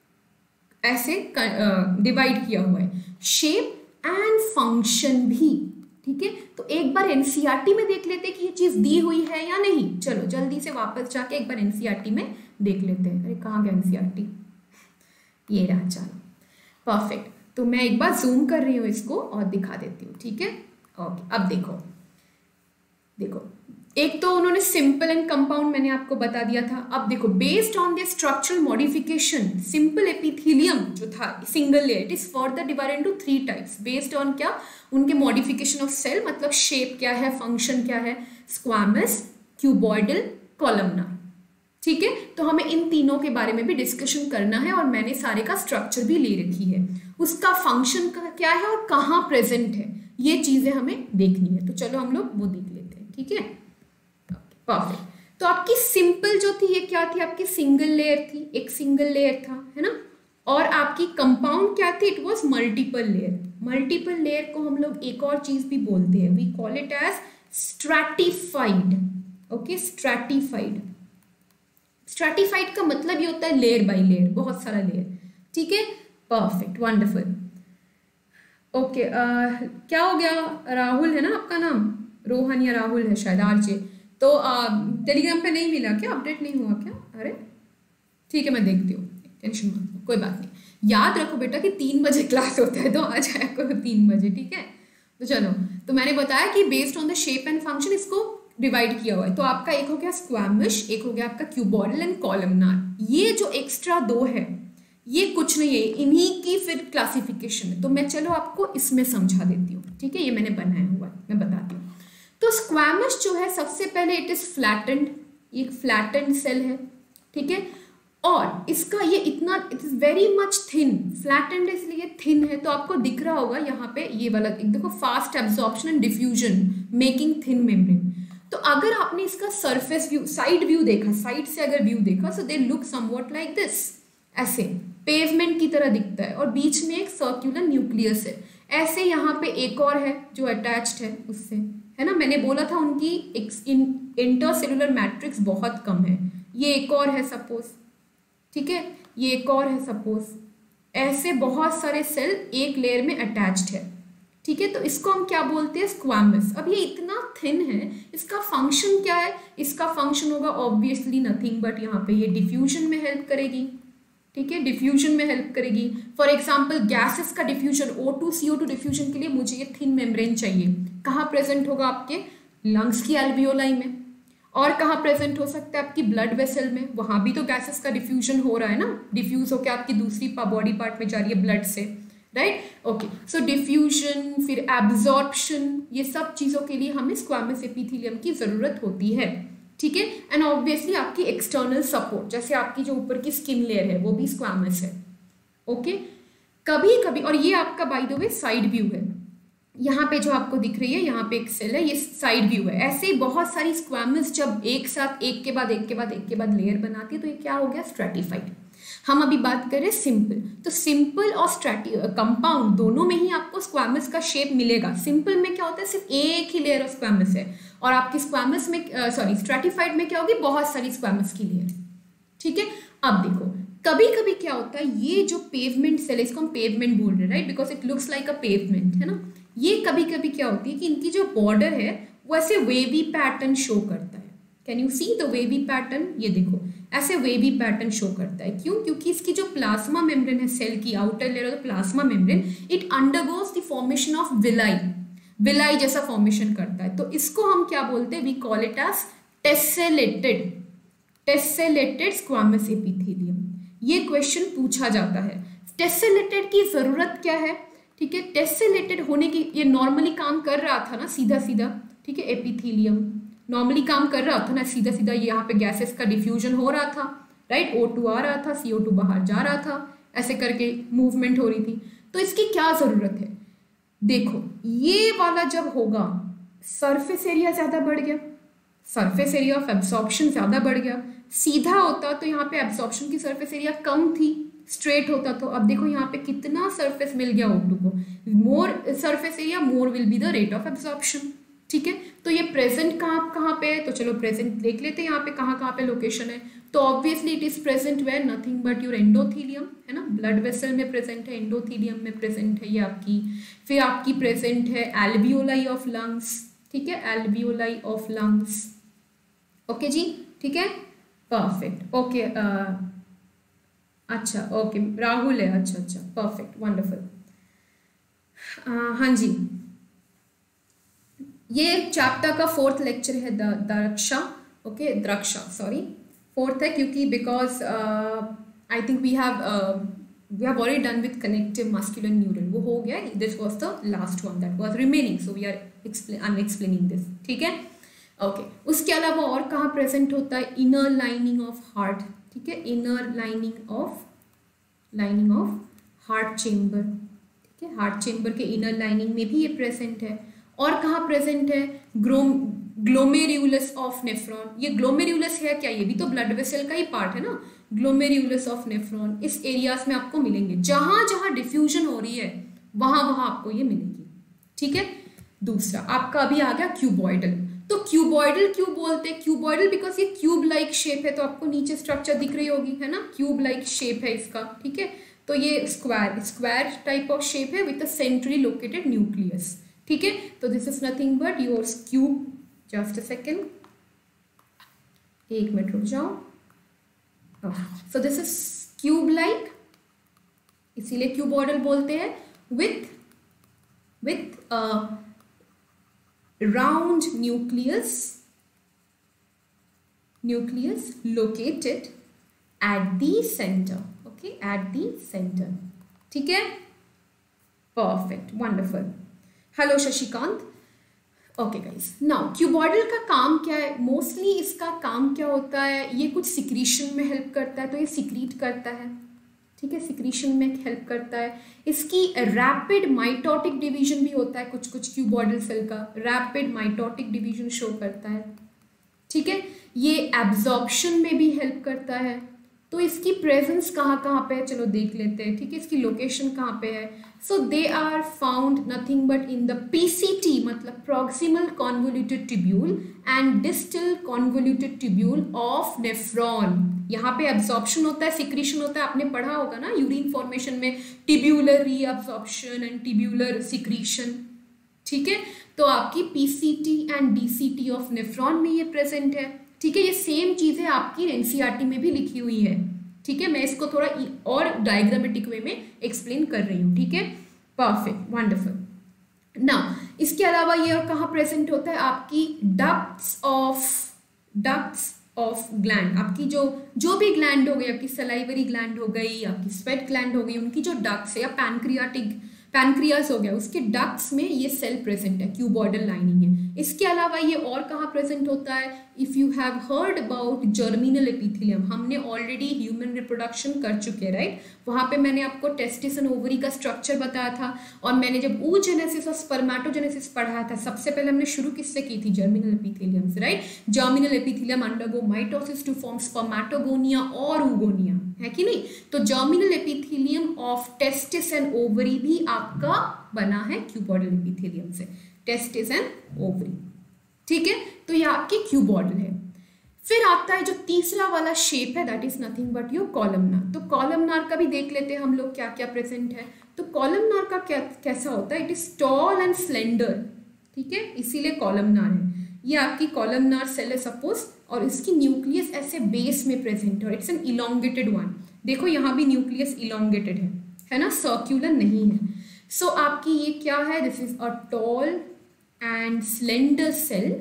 ऐसे डिवाइड किया हुआ है, शेप एंड फंक्शन भी, ठीक है. तो एक बार एनसीईआरटी में देख लेते हैं कि ये चीज दी हुई है या नहीं. चलो जल्दी से वापस जाके एक बार एनसीईआरटी में देख लेते हैं. अरे कहाँ गया एनसीईआरटी? ये रहा, चलो परफेक्ट. तो मैं एक बार जूम कर रही हूँ इसको और दिखा देती हूँ, ठीक है. ओके, अब देखो, देखो, एक तो उन्होंने सिंपल एंड कंपाउंड मैंने आपको बता दिया था. अब देखो, based on the structural modification, simple epithelium जो था single layer, it is further divided into three types based on क्या? उनके मॉडिफिकेशन ऑफ सेल, मतलब शेप क्या है, फंक्शन क्या है, स्क्वामस, क्यूबॉइडल, कॉलमनार, ठीक है. तो हमें इन तीनों के बारे में भी डिस्कशन करना है, और मैंने सारे का स्ट्रक्चर भी ले रखी है, उसका फंक्शन का क्या है और कहाँ प्रेजेंट है, ये चीजें हमें देखनी है. तो चलो हम लोग वो देख लेते हैं, ठीक है. परफेक्ट. तो आपकी सिंपल जो थी, ये क्या थी? आपकी सिंगल लेयर थी, एक सिंगल लेयर था, है ना. और आपकी कंपाउंड क्या थी? It was multiple layer. Multiple layer को हम लोग एक और चीज भी बोलते हैं, we call it as stratified. Okay, stratified. Stratified का मतलब ये होता है लेयर बाय लेयर, बहुत सारा लेयर, ठीक है. Perfect, wonderful. ओके, क्या हो गया? राहुल है ना आपका नाम? रोहन या राहुल है शायद, आरजे. तो टेलीग्राम पे नहीं मिला क्या? अपडेट नहीं हुआ क्या? अरे ठीक है, मैं देखती हूँ, टेंशन मत लो, कोई बात नहीं. याद रखो बेटा कि तीन बजे क्लास होता है, तो आ जाया करो तीन बजे, ठीक है. तो चलो, तो मैंने बताया कि based on the shape and function इसको डिवाइड किया हुआ है. तो आपका एक हो गया स्क्वैमिश, एक हो गया आपका क्यूबॉइडल एंड कॉलमनार. ये जो एक्स्ट्रा दो है, ये कुछ नहीं है, इन्हीं की फिर क्लासिफिकेशन है. तो मैं चलो आपको इसमें समझा देती हूँ, ठीक है. ये मैंने बनाया हुआ है, मैं बताती हूँ. तो स्क्वैमिश जो है, सबसे पहले इट इज फ्लैटेंड, एक फ्लैटेंड सेल है, ठीक है. और इसका ये इतना, it is very much thin. Flattened इसलिए थिन है, तो आपको दिख रहा होगा यहाँ पे ये वाला, देखो, fast absorption and diffusion making thin membrane. तो तो अगर आपने इसका सरफेस व्यू, साइड व्यू देखा, साइड से अगर व्यू देखा, so they look somewhat like this, ऐसे पेवमेंट की तरह दिखता है और बीच में एक सर्कुलर न्यूक्लियस है। ऐसे यहाँ पे एक और है जो अटैच्ड है उससे, है ना, मैंने बोला था उनकी इंटरसेलुलर मैट्रिक्स बहुत कम है। ये एक और है सपोज, ठीक है, ये एक और है सपोज, ऐसे बहुत सारे सेल एक लेयर में अटैच्ड है, ठीक है। तो इसको हम क्या बोलते हैं, स्क्वामस। अब ये इतना थिन है, इसका फंक्शन क्या है, इसका फंक्शन होगा ऑब्वियसली नथिंग बट यहाँ पे ये डिफ्यूजन में हेल्प करेगी, ठीक है, डिफ्यूजन में हेल्प करेगी। फॉर एग्जाम्पल गैसेस का diffusion, O two C O two diffusion के लिए मुझे ये थिन मेम्ब्रेन चाहिए। कहाँ प्रेजेंट होगा, आपके लंग्स की एल्वियोलाई में, और कहाँ प्रेजेंट हो सकता है, आपकी ब्लड वेसल में, वहां भी तो गैसेस का डिफ्यूजन हो रहा है ना, डिफ्यूज होकर आपकी दूसरी बॉडी पार्ट में जा रही है ब्लड से, राइट, ओके। सो डिफ्यूजन, फिर एब्जॉर्प्शन, ये सब चीजों के लिए हमें स्क्वामस एपिथेलियम की जरूरत होती है, ठीक है। एंड ऑब्वियसली आपकी एक्सटर्नल सपोर्ट, जैसे आपकी जो ऊपर की स्किन लेयर है वो भी स्क्वामस है, ओके। कभी कभी, और ये आपका by the way side view है, यहाँ पे जो आपको दिख रही है, यहाँ पे एक सेल है, ये साइड व्यू है। ऐसे ही बहुत सारी स्क्वामस जब एक साथ एक के बाद एक के बाद एक के बाद लेयर बनाती है तो ये क्या हो गया, स्ट्रेटिफाइड। हम अभी बात करें सिंपल, तो सिंपल और स्ट्रेटी कंपाउंड दोनों में ही आपको स्क्वामस का शेप मिलेगा। सिंपल में क्या होता है, सिर्फ एक ही लेयर ऑफ स्क्वामस है, और आपकी स्क्वामस में सॉरी स्ट्रेटिफाइड में क्या होगी, बहुत सारी स्क्वामस की लेयर, ठीक है। अब देखो कभी कभी क्या होता है, ये जो पेवमेंट सेल, इसको हम पेवमेंट बोल रहे हैं, right, because it looks like a pavement, है ना। ये कभी कभी क्या होती है कि इनकी जो बॉर्डर है वो ऐसे वेवी पैटर्न शो करता है। Can you see the wavy pattern, ये देखो ऐसे वेवी पैटर्न शो करता है। क्यों, क्योंकि इसकी जो प्लाज्मा मेम्ब्रेन है, सेल की outer layer of the plasma membrane, it undergoes the formation of villi, villi जैसा फॉर्मेशन करता है। तो इसको हम क्या बोलते हैं, we call it as tessellated, tessellated squamous epithelium. ये क्वेश्चन पूछा जाता है, टेसेलेटेड की जरूरत क्या है, ठीक है। टेसेलेटेड होने की, ये नॉर्मली काम कर रहा था ना सीधा सीधा, ठीक है, एपिथेलियम नॉर्मली काम कर रहा था ना सीधा सीधा, ये यहाँ पे गैसेस का डिफ्यूजन हो रहा था, राइट, ओ टू आ रहा था, सी ओ टू बाहर जा रहा था, ऐसे करके मूवमेंट हो रही थी। तो इसकी क्या जरूरत है, देखो ये वाला जब होगा, सरफेस एरिया ज्यादा बढ़ गया, सरफेस एरिया ऑफ एब्सॉर्प्शन ज्यादा बढ़ गया। सीधा होता तो यहाँ पे एब्सॉर्प्शन की सरफेस एरिया कम थी, स्ट्रेट होता तो, अब देखो यहाँ पे कितना सरफेस मिल गया ओ टू को, more surface area more will be the rate of absorption, ठीक है। तो ये प्रेजेंट कहाँ कहाँ पे है, तो चलो प्रेजेंट देख लेते हैं यहाँ पे कहाँ कहाँ पे लोकेशन है। तो obviously it is present where, nothing but your endothelium, है ना, ब्लड वेसल में प्रेजेंट है, एंडोथीलियम में प्रेजेंट है ये आपकी। फिर आपकी प्रेजेंट है एल्वियोलाई ऑफ लंग्स, ठीक है, एल्वियोलाई ऑफ लंग्स, ओके जी, ठीक है, परफेक्ट, ओके। अच्छा ओके, राहुल है, अच्छा अच्छा, परफेक्ट, वंडरफुल। हाँ जी, ये चैप्टर का फोर्थ लेक्चर है, Draksha, okay, Draksha, sorry fourth है, क्योंकि because I think we have we have already done with connective muscular neural, वो हो गया, this was the last one that was remaining, so we are explain I am explaining this, ठीक है, okay. उसके अलावा और कहाँ प्रेजेंट होता है, इनर लाइनिंग ऑफ हार्ट, ठीक है, inner lining of lining of heart chamber, ठीक है, हार्ट चेम्बर के इनर लाइनिंग में भी ये प्रेजेंट है। और कहाँ प्रेजेंट है, ग्रोम ग्लोमेरुलस ऑफ नेफ्रॉन। ये ग्लोमेरुलस है क्या, ये भी तो ब्लड वेसल का ही पार्ट है ना, ग्लोमेरुलस ऑफ नेफ्रॉन। इस एरियाज में आपको मिलेंगे, जहां जहां डिफ्यूजन हो रही है वहां वहां आपको ये मिलेगी, ठीक है। दूसरा आपका अभी आ गया क्यूबॉइडल। तो क्यूबॉइडल क्यों बोलते हैं, क्यूबॉइडल बिकॉज ये क्यूब लाइक शेप है, तो आपको नीचे स्ट्रक्चर दिख रही होगी, है ना, क्यूब लाइक शेप है इसका, ठीक है। तो ये square square type of shape है with a centrally located nucleus, ठीक है। तो this is nothing but your cube, just a second, एक मिनट रुक जाओ। So this is cube like, इसीलिए क्यूबॉइडल बोलते हैं, with with round nucleus nucleus located at the centre, okay, at the centre, ठीक है, perfect, wonderful. Hello Shashikant, okay guys, now cuboidal का काम क्या है, मोस्टली इसका काम क्या होता है, ये कुछ सिक्रीशन में हेल्प करता है, तो ये सिक्रीट करता है, ठीक है, सिक्रीशन में हेल्प करता है। इसकी रैपिड माइटोटिक डिवीजन भी होता है, कुछ कुछ क्यूबॉइडल सेल का रैपिड माइटोटिक डिवीजन शो करता है, ठीक है। ये एब्जॉर्प्शन में भी हेल्प करता है। तो इसकी प्रेजेंस कहाँ कहाँ पे है चलो देख लेते हैं, ठीक है। इसकी लोकेशन कहाँ पे है? So they are found nothing but in the PCT, मतलब proximal convoluted tubule and distal convoluted tubule of nephron. यहाँ पे एब्जॉर्प्शन होता है, सिक्रीशन होता है, आपने पढ़ा होगा ना यूरिन फॉर्मेशन में, tubular reabsorption and tubular secretion, ठीक है। तो आपकी PCT and DCT of nephron में ये प्रेजेंट है, ठीक है। ये सेम चीजें आपकी एनसीईआरटी में भी लिखी हुई है, ठीक है। मैं इसको थोड़ा और डायग्रामेटिक वे में एक्सप्लेन कर रही हूँ, ठीक है। Perfect, wonderful. नाउ इसके अलावा ये और कहाँ प्रेजेंट होता है? आपकी ducts of ducts of gland, आपकी जो जो भी ग्लैंड हो गई, आपकी सलाइवरी ग्लैंड हो गई, आपकी स्वेट ग्लैंड हो गई, उनकी जो डक्ट्स है, या पैनक्रियाटिक पैनक्रियास हो गया, उसके डक्ट्स में ये सेल प्रेजेंट है, क्यूबॉइडल लाइनिंग है। इसके अलावा ये और कहाँ प्रेजेंट होता है? If you have heard about germinal epithelium, हमने ऑलरेडी ह्यूमन रिप्रोडक्शन कर चुके हैं, राइट। वहाँ पे मैंने आपको टेस्टिस एंड ओवरी का स्ट्रक्चर बताया था, और मैंने जब oogenesis और स्पर्मेटोजेनेसिस पढ़ाया था, सबसे पहले हमने शुरू किससे की थी? जर्मिनल एपिथेलियम से, right. Germinal epithelium undergo mitosis to form spermatogonia और oogonia, है कि नहीं? तो germinal epithelium of testis and ovary भी आपका बना है क्यूबॉइडल एपिथेलियम से, टेस्टिस एंड ओवरी, ठीक है। तो ये आपकी क्यूबॉइडल है। फिर आता है जो तीसरा वाला शेप है, that is nothing but your columnar. तो कॉलमनार का भी देख लेते हैं हम लोग क्या क्या प्रेजेंट है। तो कॉलमनार का क्या कैसा होता है? It is tall and slender, ठीक है, इसीलिए कॉलमनार है। ये आपकी कॉलमनार सेल है सपोज, और इसकी न्यूक्लियस ऐसे बेस में प्रेजेंट है, और इट्स एन इलोंगेटेड वन। देखो यहाँ भी न्यूक्लियस इलोंगेटेड है, है ना, सर्क्यूलर नहीं है। सो so, आपकी ये क्या है? This is a tall and slender cell,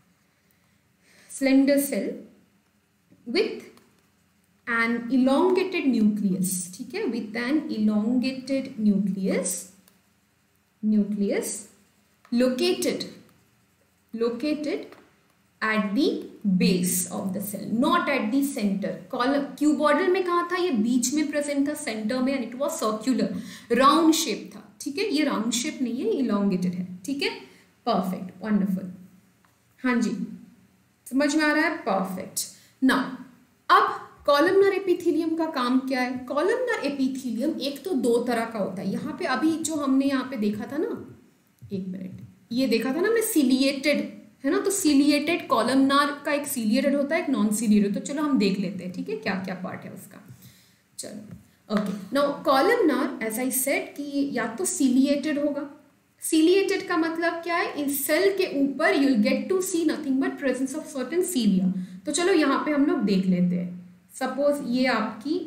slender cell with an elongated nucleus, ठीक है, with an elongated nucleus, nucleus located located at the base of the cell, not at the center. Cuboidal में कहाँ था? ये बीच में present था, centre में, and it was circular, round shape था, ठीक है। ये राउंड शेप नहीं है, इलोंगेटेड है, ठीक है। परफेक्ट, वंडरफुल, हाँ जी, समझ में आ रहा है? परफेक्ट। नाउ अब कॉलमनर एपिथेलियम का काम क्या है? कॉलमनर एपिथेलियम एक तो दो तरह का होता है। यहाँ पे अभी जो हमने यहाँ पे देखा था ना, एक मिनट, ये देखा था ना हमने सिलिएटेड, है ना। तो सिलिएटेड कॉलमनार का एक सिलिएटेड होता है, एक नॉन सिलिएटेड। तो चलो हम देख लेते हैं, ठीक है, क्या क्या पार्ट है उसका। चलो okay, now columnar as I said कि या तो सिलिएटेड होगा। सिलिएटेड का मतलब क्या है? इस सेल के ऊपर you will get to see nothing but presence of certain cilia. तो चलो यहाँ पे हम लोग देख लेते हैं। सपोज ये आपकी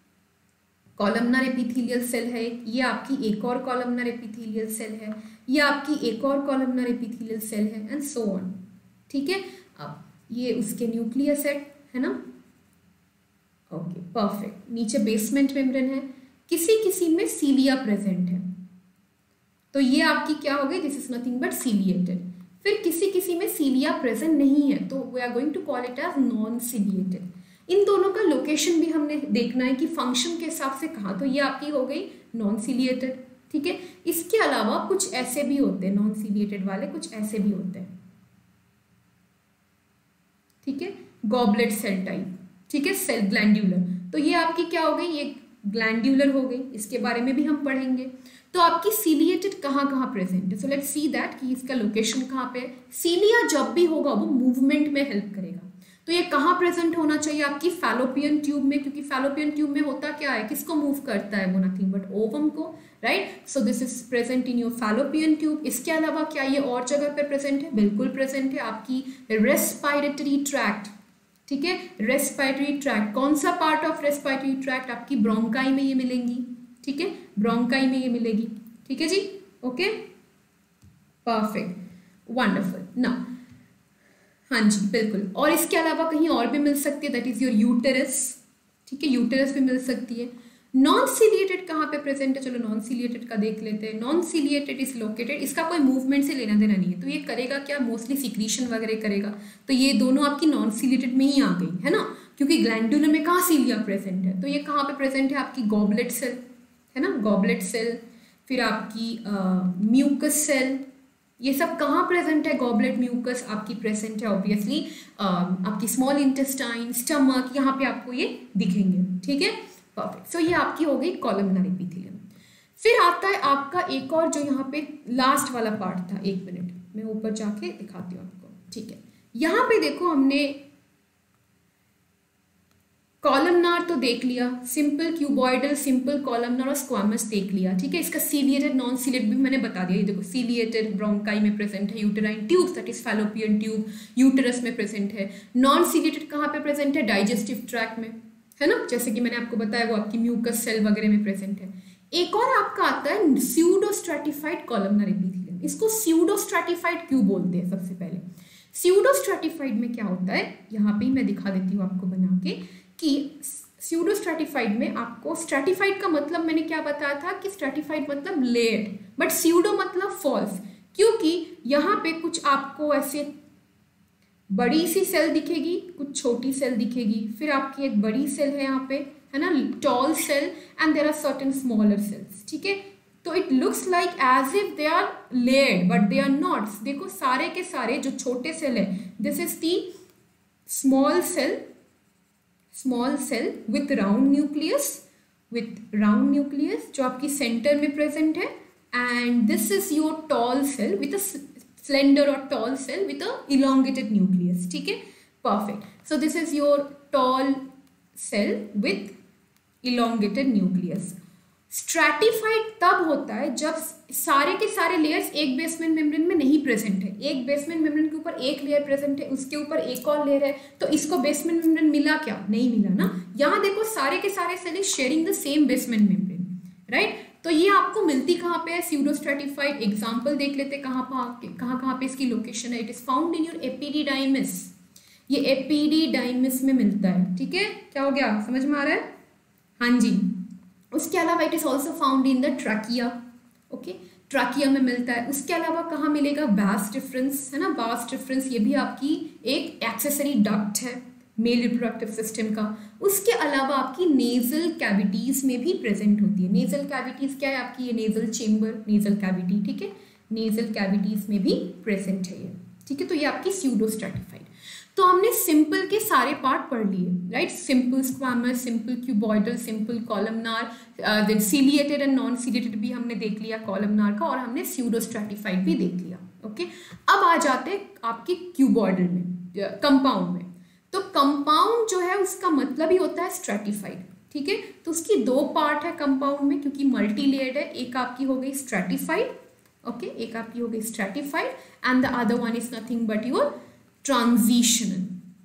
कॉलमनर एपिथेलियल सेल है, ये आपकी एक और कॉलमनर एपिथेलियल सेल है, ये आपकी एक और कॉलमनर एपिथेलियल सेल है, एंड सो ऑन, ठीक है। अब ये उसके न्यूक्लियस है, है ना। Okay, perfect. नीचे बेसमेंट मेम्ब्रेन है, किसी किसी में सीलिया प्रेजेंट है, तो ये आपकी क्या हो गई? This is nothing but ciliated. फिर किसी किसी में सीलिया प्रेजेंट नहीं है, तो we are going to call it as non ciliated. इन दोनों का लोकेशन भी हमने देखना है कि फंक्शन के हिसाब से कहाँ, तो ये आपकी हो गई नॉन सीलिएटेड, ठीक है। इसके अलावा कुछ ऐसे भी होते हैं, नॉन सीलिएटेड वाले कुछ ऐसे भी होते हैं, ठीक है, गॉबलेट सेल टाइप, ठीक है, सेल ग्लैंड्यूलर। तो ये आपकी क्या हो गई? ये ग्लैंड्यूलर हो गई, इसके बारे में भी हम पढ़ेंगे। तो आपकी सीलिएटेड कहाँ कहाँ प्रेजेंट है? सो लेट्स सी दैट कि इसका लोकेशन कहाँ पे है। सीलिया जब भी होगा वो मूवमेंट में हेल्प करेगा, तो ये कहाँ प्रेजेंट होना चाहिए? आपकी फैलोपियन ट्यूब में, क्योंकि फैलोपियन ट्यूब में होता क्या है? किसको मूव करता है वो? नथिंग बट ओवम को, right. So this is present in your fallopian tube. इसके अलावा क्या ये और जगह पे प्रेजेंट है? बिल्कुल प्रेजेंट है, आपकी रेस्पिरेटरी ट्रैक्ट, ठीक है, रेस्पिरेटरी ट्रैक्ट। कौन सा पार्ट ऑफ रेस्पिरेटरी ट्रैक्ट? आपकी ब्रोंकाई में ये मिलेंगी, ठीक है, ब्रोंकाई में ये मिलेगी, ठीक है जी, ओके, परफेक्ट, वंडरफुल। नाउ हाँ जी, बिल्कुल। और इसके अलावा कहीं और भी मिल सकती है, दैट इज योर यूटेरस, ठीक है, यूटेरस भी मिल सकती है। नॉन सीलिएटेड कहाँ पे प्रेजेंट है? चलो नॉन सीलिएटेड का देख लेते हैं। नॉन सीलिएटेड इज लोकेटेड, इसका कोई मूवमेंट से लेना देना नहीं है, तो ये करेगा क्या? मोस्टली सिक्रीशन वगैरह करेगा। तो ये दोनों आपकी नॉन सीलिएटेड में ही आ गई, है ना, क्योंकि ग्लैंडुलर में कहाँ सीलिया प्रेजेंट है, तो ये कहाँ पे प्रेजेंट है? आपकी गॉबलेट सेल, है ना, गॉबलेट सेल। फिर आपकी म्यूकस सेल, ये सब कहाँ प्रेजेंट है? गॉबलेट म्यूकस आपकी प्रेजेंट है ऑब्वियसली, आपकी स्मॉल इंटेस्टाइन, स्टमक, यहाँ पे आपको ये दिखेंगे, ठीक है, परफेक्ट। सो ये आपकी हो गई कॉलमनर एपिथेलियम। फिर आता है आपका एक और जो यहाँ पे लास्ट वाला पार्ट था, एक मिनट मैं ऊपर जाके दिखाती हूँ आपको, ठीक है। यहाँ पे देखो हमने कॉलमनार तो देख लिया, सिंपल क्यूबॉइडल, सिंपल कॉलमनार और स्क्वामस देख लिया, ठीक है। इसका सीलिएटेड नॉन सीलिएटेड भी मैंने बता दिया। ये देखो सीलिएटेड ब्रोंकाई में प्रेजेंट है, uterine tube that is fallopian tube uterus में प्रेजेंट है। नॉन सीलिएटेड कहाँ पे प्रेजेंट है? डाइजेस्टिव ट्रैक्ट में, है ना, जैसे कि मैंने आपको बताया वो आपकी म्यूकस सेल वगैरह में प्रेजेंट है। एक और आपका आता है स्यूडो स्ट्रैटिफाइड कॉलमनर एपिथेलियम। इसको स्यूडो स्ट्रैटिफाइड क्यों बोलते हैं? सबसे पहले स्यूडो स्ट्रैटिफाइड में क्या होता है, यहाँ पे ही मैं दिखा देती हूँ आपको बना के कि स्यूडो स्ट्रैटिफाइड में आपको, स्ट्रैटिफाइड का मतलब मैंने क्या बताया था कि स्ट्रैटिफाइड मतलब लेयर्ड, बट स्यूडो मतलब फॉल्स, क्योंकि यहाँ पे कुछ आपको ऐसे बड़ी सी सेल दिखेगी, कुछ छोटी सेल दिखेगी, फिर आपकी एक बड़ी सेल है यहाँ पे, है ना, tall cell, and there are certain smaller cells, ठीक है। तो it looks like as if they are layered but they are not. देखो सारे के सारे जो छोटे सेल है, this is the small cell, small cell with round nucleus, with round nucleus जो आपकी सेंटर में प्रेजेंट है, and this is your tall cell with a slender और tall cell with a elongated nucleus, ठीक है, perfect. So this is your tall cell with elongated nucleus. Stratified तब होता है जब सारे के सारे लेयर्स एक बेसमेंट मेम्ब्रेन में नहीं प्रेजेंट है। एक बेसमेंट मेम्ब्रेन के ऊपर एक लेयर प्रेजेंट है, उसके ऊपर एक और लेयर है, तो इसको बेसमेंट मेम्ब्रेन मिला क्या? नहीं मिला ना। यहाँ देखो सारे के सारे cell is sharing the same basement membrane, right. तो ये आपको मिलती कहाँ पे है? Pseudo stratified. एग्जाम्पल देख लेते कहाँ पर, कहाँ कहाँ पे इसकी लोकेशन है। It is found in your epididymis, ये एपिडिडाइमिस में मिलता है, ठीक है। क्या हो गया, समझ में आ रहा है? हाँ जी। उसके अलावा it is also found in the trachea, okay, trachea में मिलता है। उसके अलावा कहाँ मिलेगा? वास डिफरेंस, है ना, वास डिफरेंस ये भी आपकी एक एक्सेसरी डक्ट है मेल रिप्रोडक्टिव सिस्टम का। उसके अलावा आपकी नेजल कैविटीज में भी प्रेजेंट होती है। नेजल कैविटीज क्या है आपकी? ये नेजल चेम्बर, नेजल कैविटी, ठीक है, नेजल कैविटीज में भी प्रेजेंट है ये, ठीक है। तो ये आपकी स्यूडो स्ट्रैटिफाइड। तो हमने सिंपल के सारे पार्ट पढ़ लिए, right. Simple squamous, simple cuboidal, simple columnar, then ciliated and non ciliated भी हमने देख लिया कॉलमनार का, और हमने स्यूडो स्ट्रैटिफाइड भी देख लिया, ओके। अब आ जाते हैं आपकी क्यूबॉइडल में, कंपाउंड में। तो कंपाउंड जो है उसका मतलब ही होता है स्ट्रैटिफाइड, ठीक है। तो उसकी दो पार्ट है कंपाउंड में, क्योंकि मल्टी लेयर्ड है। एक आपकी हो गई स्ट्रैटिफाइड, ओके, एक आपकी हो गई stratified, and the other one is nothing but your transitional,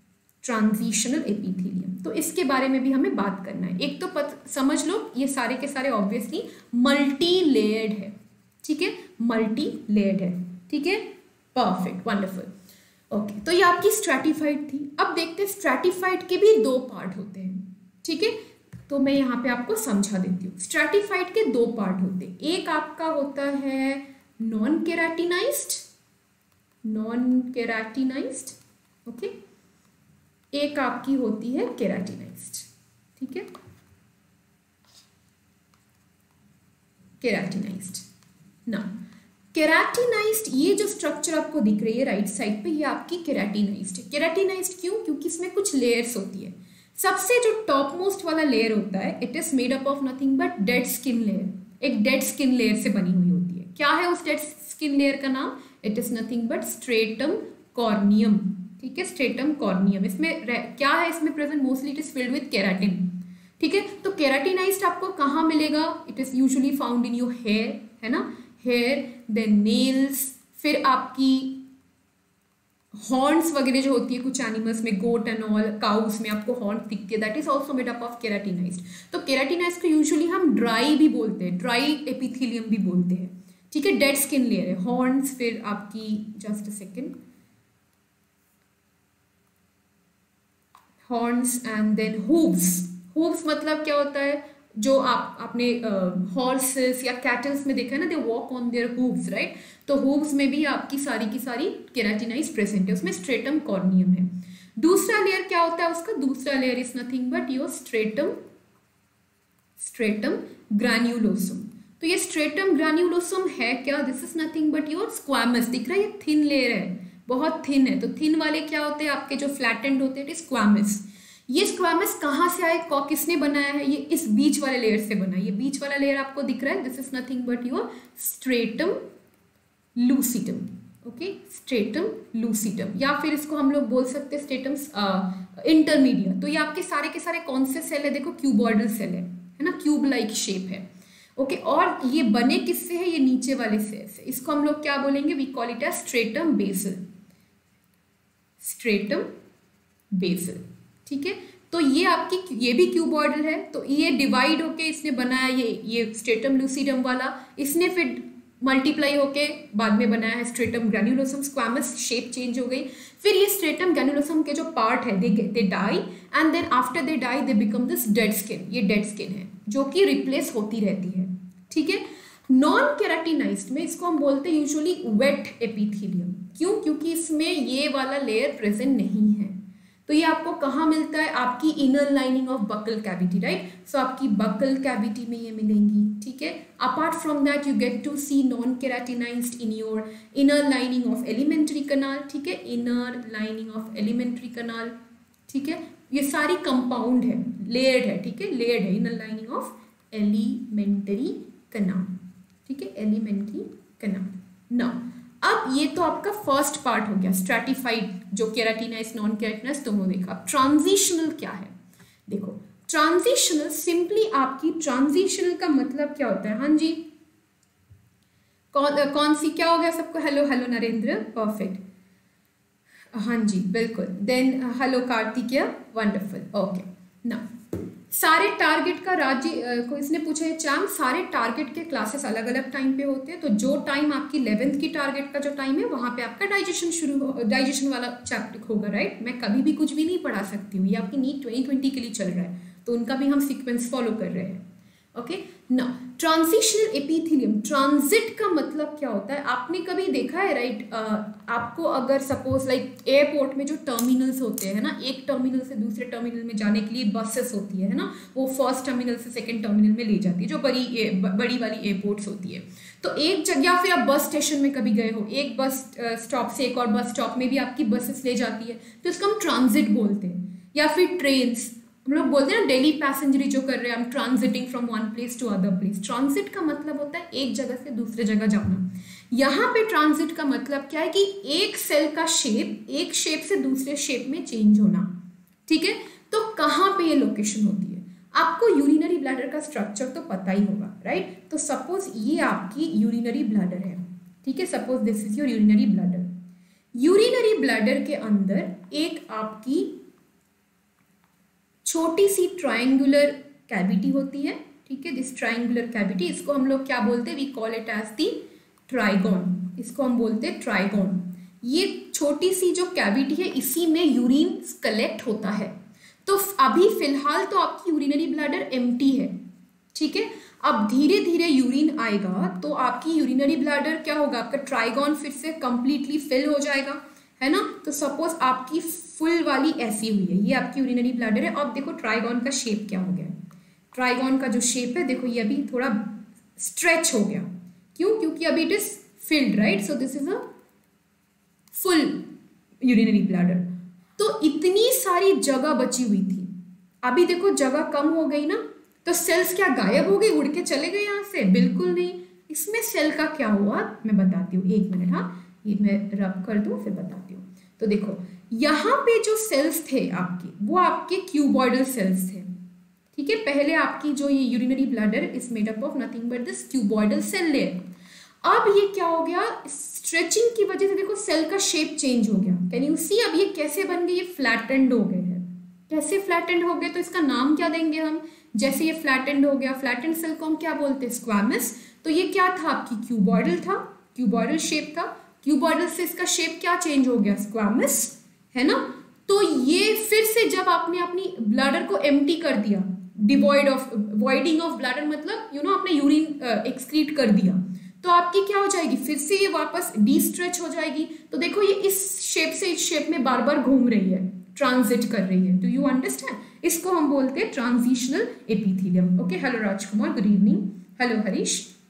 transitional epithelium. तो इसके बारे में भी हमें बात करना है। एक तो पत, समझ लो ये सारे के सारे ऑब्वियसली मल्टी लेयर्ड है, ठीक है, मल्टी लेयर्ड है, ठीक है, परफेक्ट, वंडरफुल, ओके। तो ये आपकी स्ट्रैटिफाइड थी। अब देखते हैं स्ट्रैटिफाइड के भी दो पार्ट होते हैं, ठीक है। तो मैं यहाँ पे आपको समझा देती हूँ। स्ट्रैटिफाइड के दो पार्ट होते हैं। एक आपका होता है non keratinized, non keratinized, okay, एक आपकी होती है केराटिनाइज्ड, ठीक है, केराटिनाइज्ड। ना केराटिनाइज्ड, ये जो स्ट्रक्चर आपको दिख रही है राइट साइड पे, ये आपकी केराटिनाइज्ड है। केराटिनाइज्ड क्यों? क्योंकि इसमें कुछ लेयर्स होती है। सबसे जो टॉप मोस्ट वाला लेयर होता है, it is made up of nothing but dead skin layer. एक डेड स्किन लेयर से बनी हुई होती है। क्या है उस डेड स्किन लेयर का नाम? It is nothing but stratum corneum, ठीक है, स्ट्रेटम कॉर्नियम। इसमें क्या है? इसमें present mostly it is filled with keratin, ठीक है। तो केराटिनाइज्ड आपको कहाँ मिलेगा? It is usually found in your hair, है ना, हेयर, देन नेल्स, फिर आपकी हॉर्न्स वगैरह जो होती है कुछ एनिमल्स में, गोट एंड ऑल, काउस में आपको हॉर्न दिखते हैं, that is also made up of keratinized. तो केराटिनाइज्ड को यूजुअली हम ड्राई भी बोलते हैं, ड्राई एपिथेलियम भी बोलते हैं, ठीक है। डेड स्किन लेयर है, हॉर्न्स, फिर आपकी just a second, horns and then hooves. Hooves मतलब क्या होता है? जो आप आपने हॉर्सेस या कैटल्स में देखा है ना, they walk on their hooves, right. तो हूव्स में भी आपकी सारी की सारी केराटिनाइज प्रेजेंट है, उसमें स्ट्रेटम कॉर्नियम है। दूसरा लेयर क्या होता है उसका? दूसरा layer is nothing but your stratum, stratum granulosum. तो ये स्ट्रेटम ग्रैन्युलोसम है क्या? This is nothing but your squamous. दिख रहा है ये थिन लेयर है, बहुत थिन है। तो थिन वाले क्या होते हैं आपके जो फ्लैटेंड होते हैं, स्क्वामस। ये स्क्वामस कहाँ से आए, किसने बनाया है? ये इस बीच वाले लेयर से बना है। ये बीच वाला लेयर आपको दिख रहा है, this is nothing but your stratum lucidum. Okay, stratum lucidum, या फिर इसको हम लोग बोल सकते हैं स्ट्रेटम इंटरमीडिया। तो ये आपके सारे के सारे कौन से सेल है? देखो क्यूबॉइडल सेल है, है ना, क्यूब लाइक शेप है। ओके okay, और ये बने किससे है? ये नीचे वाले सेल से। इसको हम लोग क्या बोलेंगे? We call it as stratum basale, stratum basale. ठीक है, तो ये आपकी ये भी क्यूबॉइडल है, तो ये डिवाइड होके इसने बनाया ये ये स्ट्रेटम लूसिडम वाला। इसने फिर मल्टीप्लाई होके बाद में बनाया है stratum granulosum squamous, shape change हो गई। फिर ये स्ट्रेटम ग्रैन्युलोसम के जो पार्ट है they they die and then after they die they become this dead skin. ये डेड स्किन है जो कि रिप्लेस होती रहती है। ठीक है, नॉन केराटिनाइज्ड में इसको हम बोलते हैं यूजुअली वेट एपिथेलियम। क्यों? क्योंकि इसमें ये वाला लेयर प्रेजेंट नहीं है। तो ये आपको कहाँ मिलता है? आपकी inner lining of buccal cavity, right. So आपकी बकल कैविटी में ये मिलेंगी। ठीक है, apart from that you get to see non keratinized in your inner lining of alimentary canal. ठीक है, inner lining of alimentary canal. ठीक है, ये सारी कंपाउंड है, लेयर्ड है। ठीक है, लेयर्ड है, inner lining of alimentary canal. ठीक है, एलिमेंट्री कनाल। नाउ अब ये तो आपका फर्स्ट पार्ट हो गया, स्ट्रैटिफाइड, जो केराटिनाइज नॉन केराटिनाइज दोनों देखा। अब ट्रांजिशनल क्या है? देखो, ट्रांजिशनल सिंपली आपकी, ट्रांजिशनल का मतलब क्या होता है? हाँ जी, कौन कौन सी क्या हो गया सबको? हेलो हेलो नरेंद्र, परफेक्ट, हाँ जी बिल्कुल। Then hello Kartikeya, wonderful. Okay, ना सारे टारगेट का राज्य को इसने पूछा है चाम, सारे टारगेट के क्लासेस अलग अलग टाइम पे होते हैं। तो जो टाइम आपकी इलेवेंथ की टारगेट का जो टाइम है वहाँ पे आपका डाइजेशन शुरू डाइजेशन वाला चैप्टर होगा, राइट। मैं कभी भी कुछ भी नहीं पढ़ा सकती हूँ, ये आपकी नीट ट्वेंटी ट्वेंटी के लिए चल रहा है, तो उनका भी हम सीक्वेंस फॉलो कर रहे हैं। ओके ना, ट्रांजिशनल एपिथेलियम, ट्रांजिट का मतलब क्या होता है? आपने कभी देखा है, राइट, आपको अगर सपोज लाइक एयरपोर्ट में जो टर्मिनल्स होते हैं ना, एक टर्मिनल से दूसरे टर्मिनल में जाने के लिए बसेस होती है ना, वो फर्स्ट टर्मिनल से सेकंड टर्मिनल में ले जाती है, जो बड़ी बड़ी वाली एयरपोर्ट्स होती है। तो एक जगह फिर आप बस स्टेशन में कभी गए हो, एक बस स्टॉप से एक और बस स्टॉप में भी आपकी बसेस ले जाती है, तो इसको हम ट्रांजिट बोलते हैं। या फिर ट्रेन्स, हम लोग बोलते हैं ना डेली पैसेंजरी जो कर रहे हैं, हम transiting from one place to other place. Transit का मतलब होता है एक जगह से दूसरे जगह जाना। यहाँ पे ट्रांजिट का मतलब क्या है कि एक सेल का शेप एक शेप से दूसरे शेप में चेंज होना। ठीक है, तो कहाँ पे ये लोकेशन होती है? आपको यूरिनरी ब्लैडर का स्ट्रक्चर तो पता ही होगा, राइट। तो सपोज ये आपकी यूरिनरी ब्लैडर है, ठीक है, suppose this is your urinary bladder. Urinary bladder के अंदर एक आपकी छोटी सी ट्रायंगुलर कैविटी होती है। ठीक है, दिस ट्रायंगुलर कैविटी, इसको हम लोग क्या बोलते हैं? We call it as the trigone. इसको हम बोलते हैं ट्राइगोन। ये छोटी सी जो कैविटी है, इसी में यूरिन कलेक्ट होता है। तो अभी फिलहाल तो आपकी यूरिनरी ब्लैडर एम्प्टी है। ठीक है, अब धीरे धीरे यूरिन आएगा तो आपकी यूरिनरी ब्लैडर क्या होगा? आपका ट्राइगोन फिर से कंप्लीटली फिल हो जाएगा, है ना। तो सपोज आपकी फुल वाली ऐसी हुई है, ये आपकी यूरिनरी ब्लैडर है। अब देखो ट्राइगोन का शेप क्या हो गया। ट्राइगोन का जो शेप है देखो, ये अभी थोड़ा स्ट्रेच हो गया। क्यों? क्योंकि अभी it is filled, right. So this is a full urinary bladder. तो इतनी सारी जगह बची हुई थी, अभी देखो जगह कम हो गई ना, तो सेल्स क्या गायब हो गई, उड़ के चले गए यहाँ से? बिल्कुल नहीं। इसमें सेल का क्या हुआ मैं बताती हूँ, एक मिनट। हाँ, ये मैं रब कर दूं फिर बताती हूँ। तो देखो यहाँ पे जो सेल्स थे आपके, वो आपके क्यूबॉइडल सेल्स थे। ठीक है, पहले आपकी जो ये urinary bladder is made up of nothing but this cuboidal cell layer. अब ये क्या हो गया? स्ट्रेचिंग की वजह से देखो सेल का शेप चेंज हो गया। Can you see? अब ये कैसे बन गए? ये फ्लैटेंड हो गए हैं। कैसे फ्लैटेंड हो गए? तो इसका नाम क्या देंगे हम? जैसे ये फ्लैटेंड हो गया, फ्लैटेंड सेल को हम क्या बोलते हैं? स्क्वामस। तो ये क्या था? आपकी क्यूबॉइडल था, क्यूबॉइडल शेप था। क्यूबॉइडल से इसका शेप क्या चेंज हो गया? स्क्वामस, है ना। तो ये फिर से जब आपने अपनी ब्लैडर को एम्प्टी कर दिया, devoid of voiding of bladder मतलब यू नो आपने यूरिन एक्सक्रीट कर दिया, तो आपकी क्या हो जाएगी? फिर से ये वापस डी स्ट्रेच हो जाएगी। तो देखो ये इस शेप से इस शेप में बार बार घूम रही है, ट्रांजिट कर रही है। Do you understand? इसको हम बोलते हैं transitional epithelium. Okay, hello Rajkumar, good evening. Hello Harish,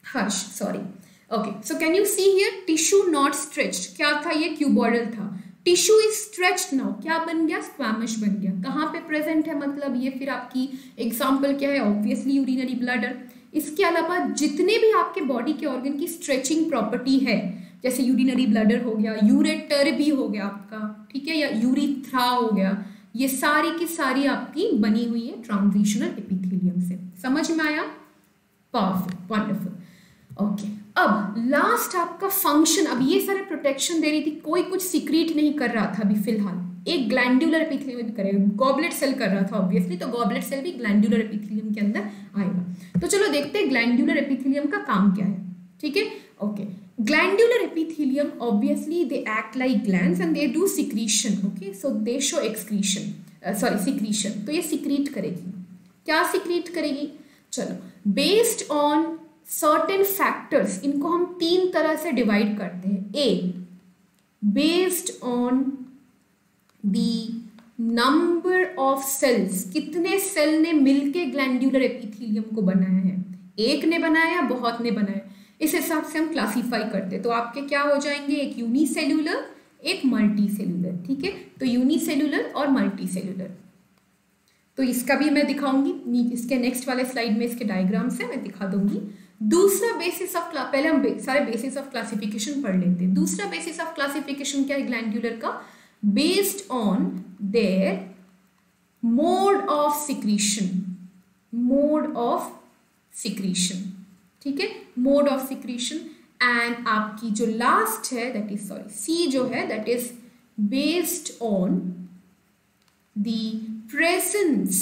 Harsh, sorry. Okay, so can you see here tissue not stretched, क्या था ये, क्यूबॉइडल था। टिश्यू इज स्ट्रेच्ड नाउ, क्या बन गया, स्क्वैमिश बन गया। कहाँ पे प्रेजेंट है, मतलब ये फिर आपकी एग्जाम्पल क्या है, ऑब्वियसली यूरिनरी ब्लैडर। इसके अलावा जितने भी आपके बॉडी के ऑर्गन की स्ट्रेचिंग प्रॉपर्टी है, जैसे यूरिनरी ब्लैडर हो गया, यूरेटर भी हो गया आपका, ठीक है, या यूरिथ्रा हो गया, ये सारी की सारी आपकी बनी हुई है ट्रांजिशनल एपिथेलियम से। समझ में आया, परफेक्ट, वंडरफुल। ओके, अब लास्ट आपका फंक्शन, अब ये सारे प्रोटेक्शन दे रही थी, कोई कुछ सीक्रेट नहीं कर रहा था अभी फिलहाल, एक ग्लैंडुलर एपिथेलियम करेगा, गॉबलेट सेल कर रहा था ऑब्वियसली, तो गॉबलेट सेल भी ग्लैंडुलर एपिथेलियम के अंदर आएगा। तो चलो देखते हैं ग्लैंडुलर एपिथेलियम का काम क्या है, ठीक है। Okay, glandular epithelium obviously they act like glands and they do secretion, okay, so they show excretion, sorry secretion. तो ये सिक्रीट करेगी, क्या सिक्रीट करेगी, चलो, बेस्ड ऑन सर्टेन फैक्टर्स, इनको हम तीन तरह से डिवाइड करते हैं। A, based on the number of cells, कितने सेल ने मिलके ग्लैंडुलर एपिथेलियम को बनाया है, एक ने बनाया या बहुत ने बनाया, इस हिसाब से हम क्लासीफाई करते हैं। तो आपके क्या हो जाएंगे, एक यूनिसेल्यूलर, एक मल्टी सेल्यूलर, ठीक है। तो यूनिसेल्यूलर और मल्टी सेल्यूलर, तो इसका भी मैं दिखाऊंगी, इसके नेक्स्ट वाले स्लाइड में इसके डायग्राम से मैं दिखा दूंगी। दूसरा बेसिस ऑफ, पहले हम बे, सारे बेसिस ऑफ क्लासिफिकेशन पढ़ लेते हैं। दूसरा बेसिस ऑफ क्लासिफिकेशन क्या है ग्लैंडुलर का, based on their mode of secretion, mode of secretion, ठीक है, मोड ऑफ सिक्रीशन। एंड आपकी जो लास्ट है दैट इज, सॉरी, सी जो है that is based on the presence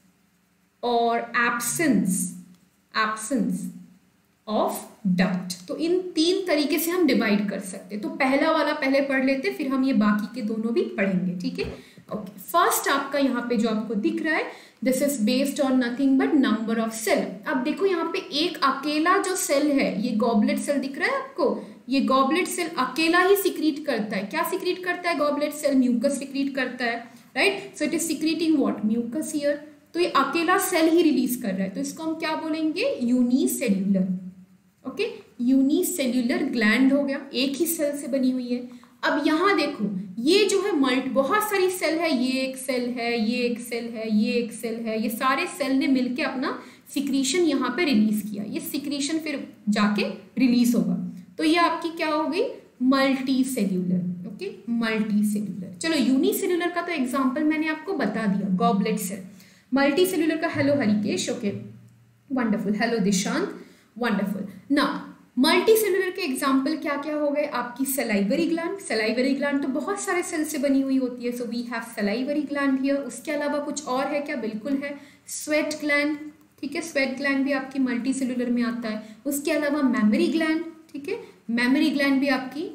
और एब्सेंस, एब्सेंस ऑफ डक्ट। तो इन तीन तरीके से हम डिवाइड कर सकते हैं। तो पहला वाला पहले पढ़ लेते, फिर हम ये बाकी के दोनों भी पढ़ेंगे, ठीक है। ओके, फर्स्ट आपका यहाँ पे जो आपको दिख रहा है, this is based on nothing but number of cell. अब देखो यहाँ पे एक अकेला जो सेल है, ये गॉबलेट सेल दिख रहा है आपको, ये गॉबलेट सेल अकेला ही सिक्रीट करता है। क्या सिक्रीट करता है गॉबलेट सेल, म्यूकस सिक्रीट करता है, right. So it is secreting what, mucus here. तो ये अकेला सेल ही रिलीज कर रहा है, तो इसको हम क्या बोलेंगे, यूनिसेल्यूलर, ओके, यूनिसेल्यूलर ग्लैंड हो गया, एक ही सेल से बनी हुई है। अब यहाँ देखो, ये जो है मल्ट, बहुत सारी सेल है, ये एक सेल है, ये एक सेल है, ये एक सेल है, ये सारे सेल ने मिलके अपना सिक्रीशन यहाँ पे रिलीज किया, ये सिक्रीशन फिर जाके रिलीज होगा। तो ये आपकी क्या हो गई, multi cellular, okay, multi cellular. चलो, यूनिसेल्यूलर का तो एग्जाम्पल मैंने आपको बता दिया, गॉबलेट सेल। मल्टी सेल्यूलर का, hello Harikesh, okay, wonderful, hello Dishant, wonderful. Now multi cellular के एग्जाम्पल क्या क्या हो गए, आपकी सलाइवरी ग्लैंड, सलाइवरी ग्लैंड तो बहुत सारे सेल से बनी हुई होती है, so we have salivary gland here. उसके अलावा कुछ और है क्या, बिल्कुल है, स्वेट ग्लैंड, ठीक है, स्वेट ग्लैंड भी आपकी मल्टी सेल्यूलर में आता है। उसके अलावा मेमोरी ग्लैंड, ठीक है, मेमोरी ग्लैंड भी आपकी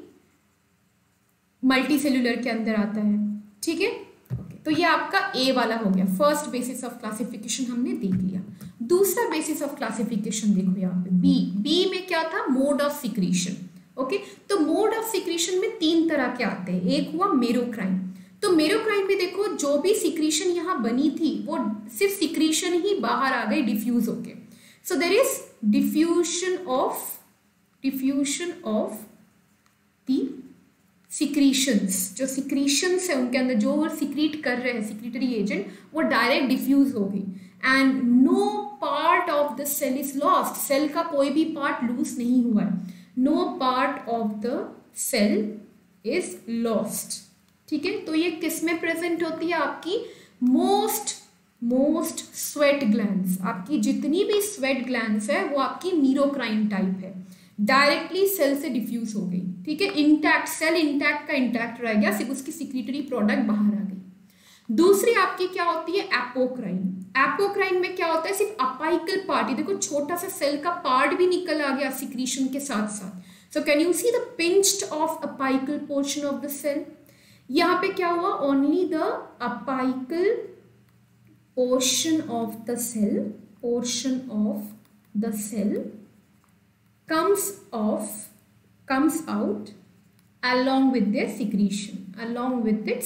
मल्टी सेल्यूलर के अंदर आता है, ठीक है। तो ये आपका ए वाला हो गया, फर्स्ट बेसिस ऑफ क्लासिफिकेशन हमने देख लिया। दूसरा बेसिस ऑफ क्लासिफिकेशन देखो यहाँ पे, बी, बी में क्या था, मोड ऑफ सिक्रीशन, ओके। तो मोड ऑफ सिक्रीशन में तीन तरह के आते हैं, एक हुआ मेरोक्राइन। तो मेरोक्राइन में देखो, जो भी सिक्रीशन यहाँ बनी थी वो सिर्फ सिक्रीशन ही बाहर आ गई डिफ्यूज होके। So there is diffusion of, diffusion of the secretions, जो सिक्रीशंस है उनके अंदर जो सिक्रीट कर रहे हैं सिक्रीटरी एजेंट, वो डायरेक्ट डिफ्यूज हो गई। And no part of the cell is lost, cell का कोई भी पार्ट लूज नहीं हुआ है, no part of the cell is lost, ठीक है। तो ये किस में प्रेजेंट होती है, आपकी मोस्ट मोस्ट स्वेट ग्लैंड्स, आपकी जितनी भी स्वेट ग्लैंड्स है वो आपकी मीरोक्राइन टाइप है, डायरेक्टली सेल से डिफ्यूज हो गई, ठीक है। इंटैक्ट सेल, इंटैक्ट का इंटैक्ट रह गया, सिर्फ उसकी सिक्रीटरी प्रोडक्ट बाहर आ गई। दूसरी आपकी क्या होती है, एपोक्राइन। एपोक्राइन में क्या होता है, सिर्फ अपाइकल पार्ट, ये देखो छोटा सा सेल का पार्ट भी निकल आ गया सिक्रीशन के साथ साथ। So can you see the pinched off apical portion of the cell. यहाँ पे क्या हुआ, only the apical portion of the cell, portion of the cell comes off, comes out along with their secretion, along with its,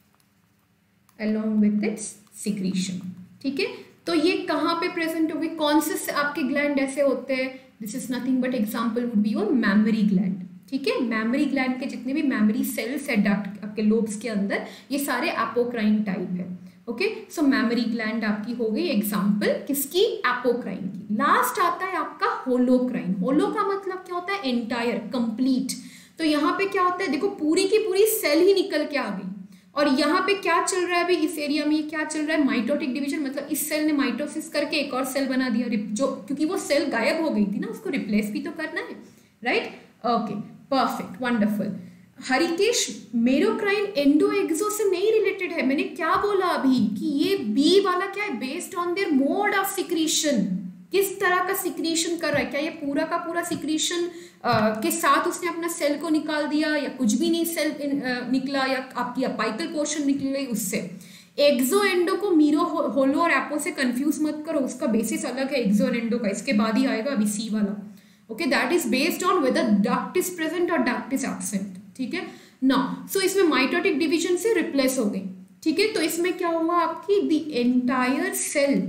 along with its secretion, ठीक है। तो ये कहाँ पे प्रेजेंट होगी, कौन से आपके ग्लैंड ऐसे होते हैं, this is nothing but example would be your mammary gland, ठीक है। मैमरी ग्लैंड के जितने भी मैमरी सेल्स है डक्ट आपके लोब्स के अंदर, ये सारे एपोक्राइन टाइप है, ओके। सो मैमरी ग्लैंड आपकी हो गई एग्जाम्पल किसकी, एपोक्राइन की। लास्ट आता है आपका होलोक्राइन। होलो का मतलब क्या होता है, एंटायर, कंप्लीट। तो यहाँ पे क्या होता है, देखो पूरी की पूरी सेल ही निकल के आ गई, और यहाँ पे क्या चल रहा है अभी इस एरिया में, क्या चल रहा है, माइटोटिक डिवीजन, मतलब इस सेल ने माइटोसिस करके एक और सेल बना दिया, जो क्योंकि वो सेल गायब हो गई थी ना, उसको रिप्लेस भी तो करना है, right, okay, perfect, wonderful. Harikesh, merocrine endo exo से नहीं रिलेटेड है। मैंने क्या बोला अभी कि ये बी वाला क्या है, based on their mode of secretion, किस तरह का सिक्रीशन कर रहा है, क्या ये पूरा का पूरा सिक्रीशन के साथ उसने अपना सेल को निकाल दिया, या कुछ भी नहीं सेल uh, निकला, या आपकी अपाइकल पोर्शन निकल गई उससे। एक्सो एंडो को मीरो, होलो और एपो से कंफ्यूज मत करो, उसका बेसिस अलग है एक्सो और एंडो का, इसके बाद ही आएगा अभी सी वाला, okay. That is based on whether duct is present और डक्ट इज एब्सेंट, ठीक है ना। सो इसमें माइटोटिक डिवीजन से रिप्लेस हो गई, ठीक है। तो इसमें क्या हुआ आपकी, the entire cell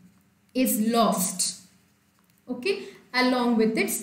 is lost, okay, along with its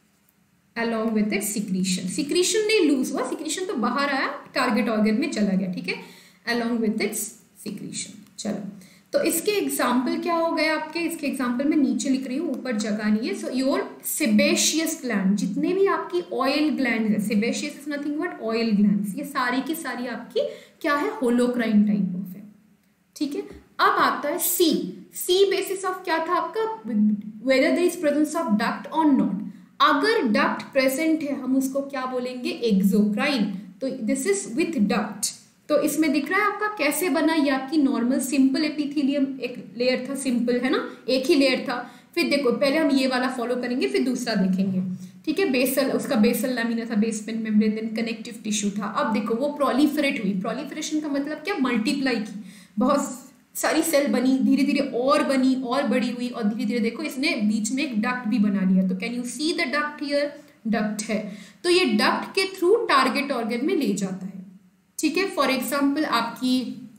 along with its secretion. secretion नहीं लूज हुआ, secretion तो बाहर आया, टारगेट ऑर्गन में चला गया, ठीक है, along with its secretion। चलो, तो इसके एग्जाम्पल क्या हो गए आपके, इसके एग्जाम्पल में नीचे लिख रही हूँ, ऊपर जगह नहीं है। सो योर सेबेशियस ग्लैंड, जितने भी आपकी ऑयल ग्लैंड है, sebaceous is nothing but oil glands, ये सारी की सारी आपकी क्या है, होलोक्राइन टाइप ऑफ है, ठीक है। अब आता है सी। सी बेसिस ऑफ क्या था आपका, whether there is presence of duct और नॉट। अगर डक्ट प्रेजेंट है हम उसको क्या बोलेंगे, एक्सोक्राइन। तो दिस इज विथ डक्ट। तो इसमें दिख रहा है आपका कैसे बना, ये आपकी नॉर्मल सिंपल एपिथेलियम एक लेयर था, सिंपल है ना, एक ही लेयर था। फिर देखो पहले हम ये वाला फॉलो करेंगे, फिर दूसरा देखेंगे, ठीक है। बेसल, उसका बेसल लैमिना था, basement membrane, then connective tissue था। अब देखो वो प्रोलिफरेट हुई। प्रोलिफरेशन का मतलब क्या, मल्टीप्लाई की, बहुत सारी सेल बनी, धीरे धीरे और बनी और बड़ी हुई, और धीरे धीरे देखो इसने बीच में एक डक्ट भी बना लिया। तो can you see the duct here, duct है। तो ये डक्ट के थ्रू टारगेट ऑर्गन में ले जाता है, ठीक है। फॉर एग्जाम्पल आपकी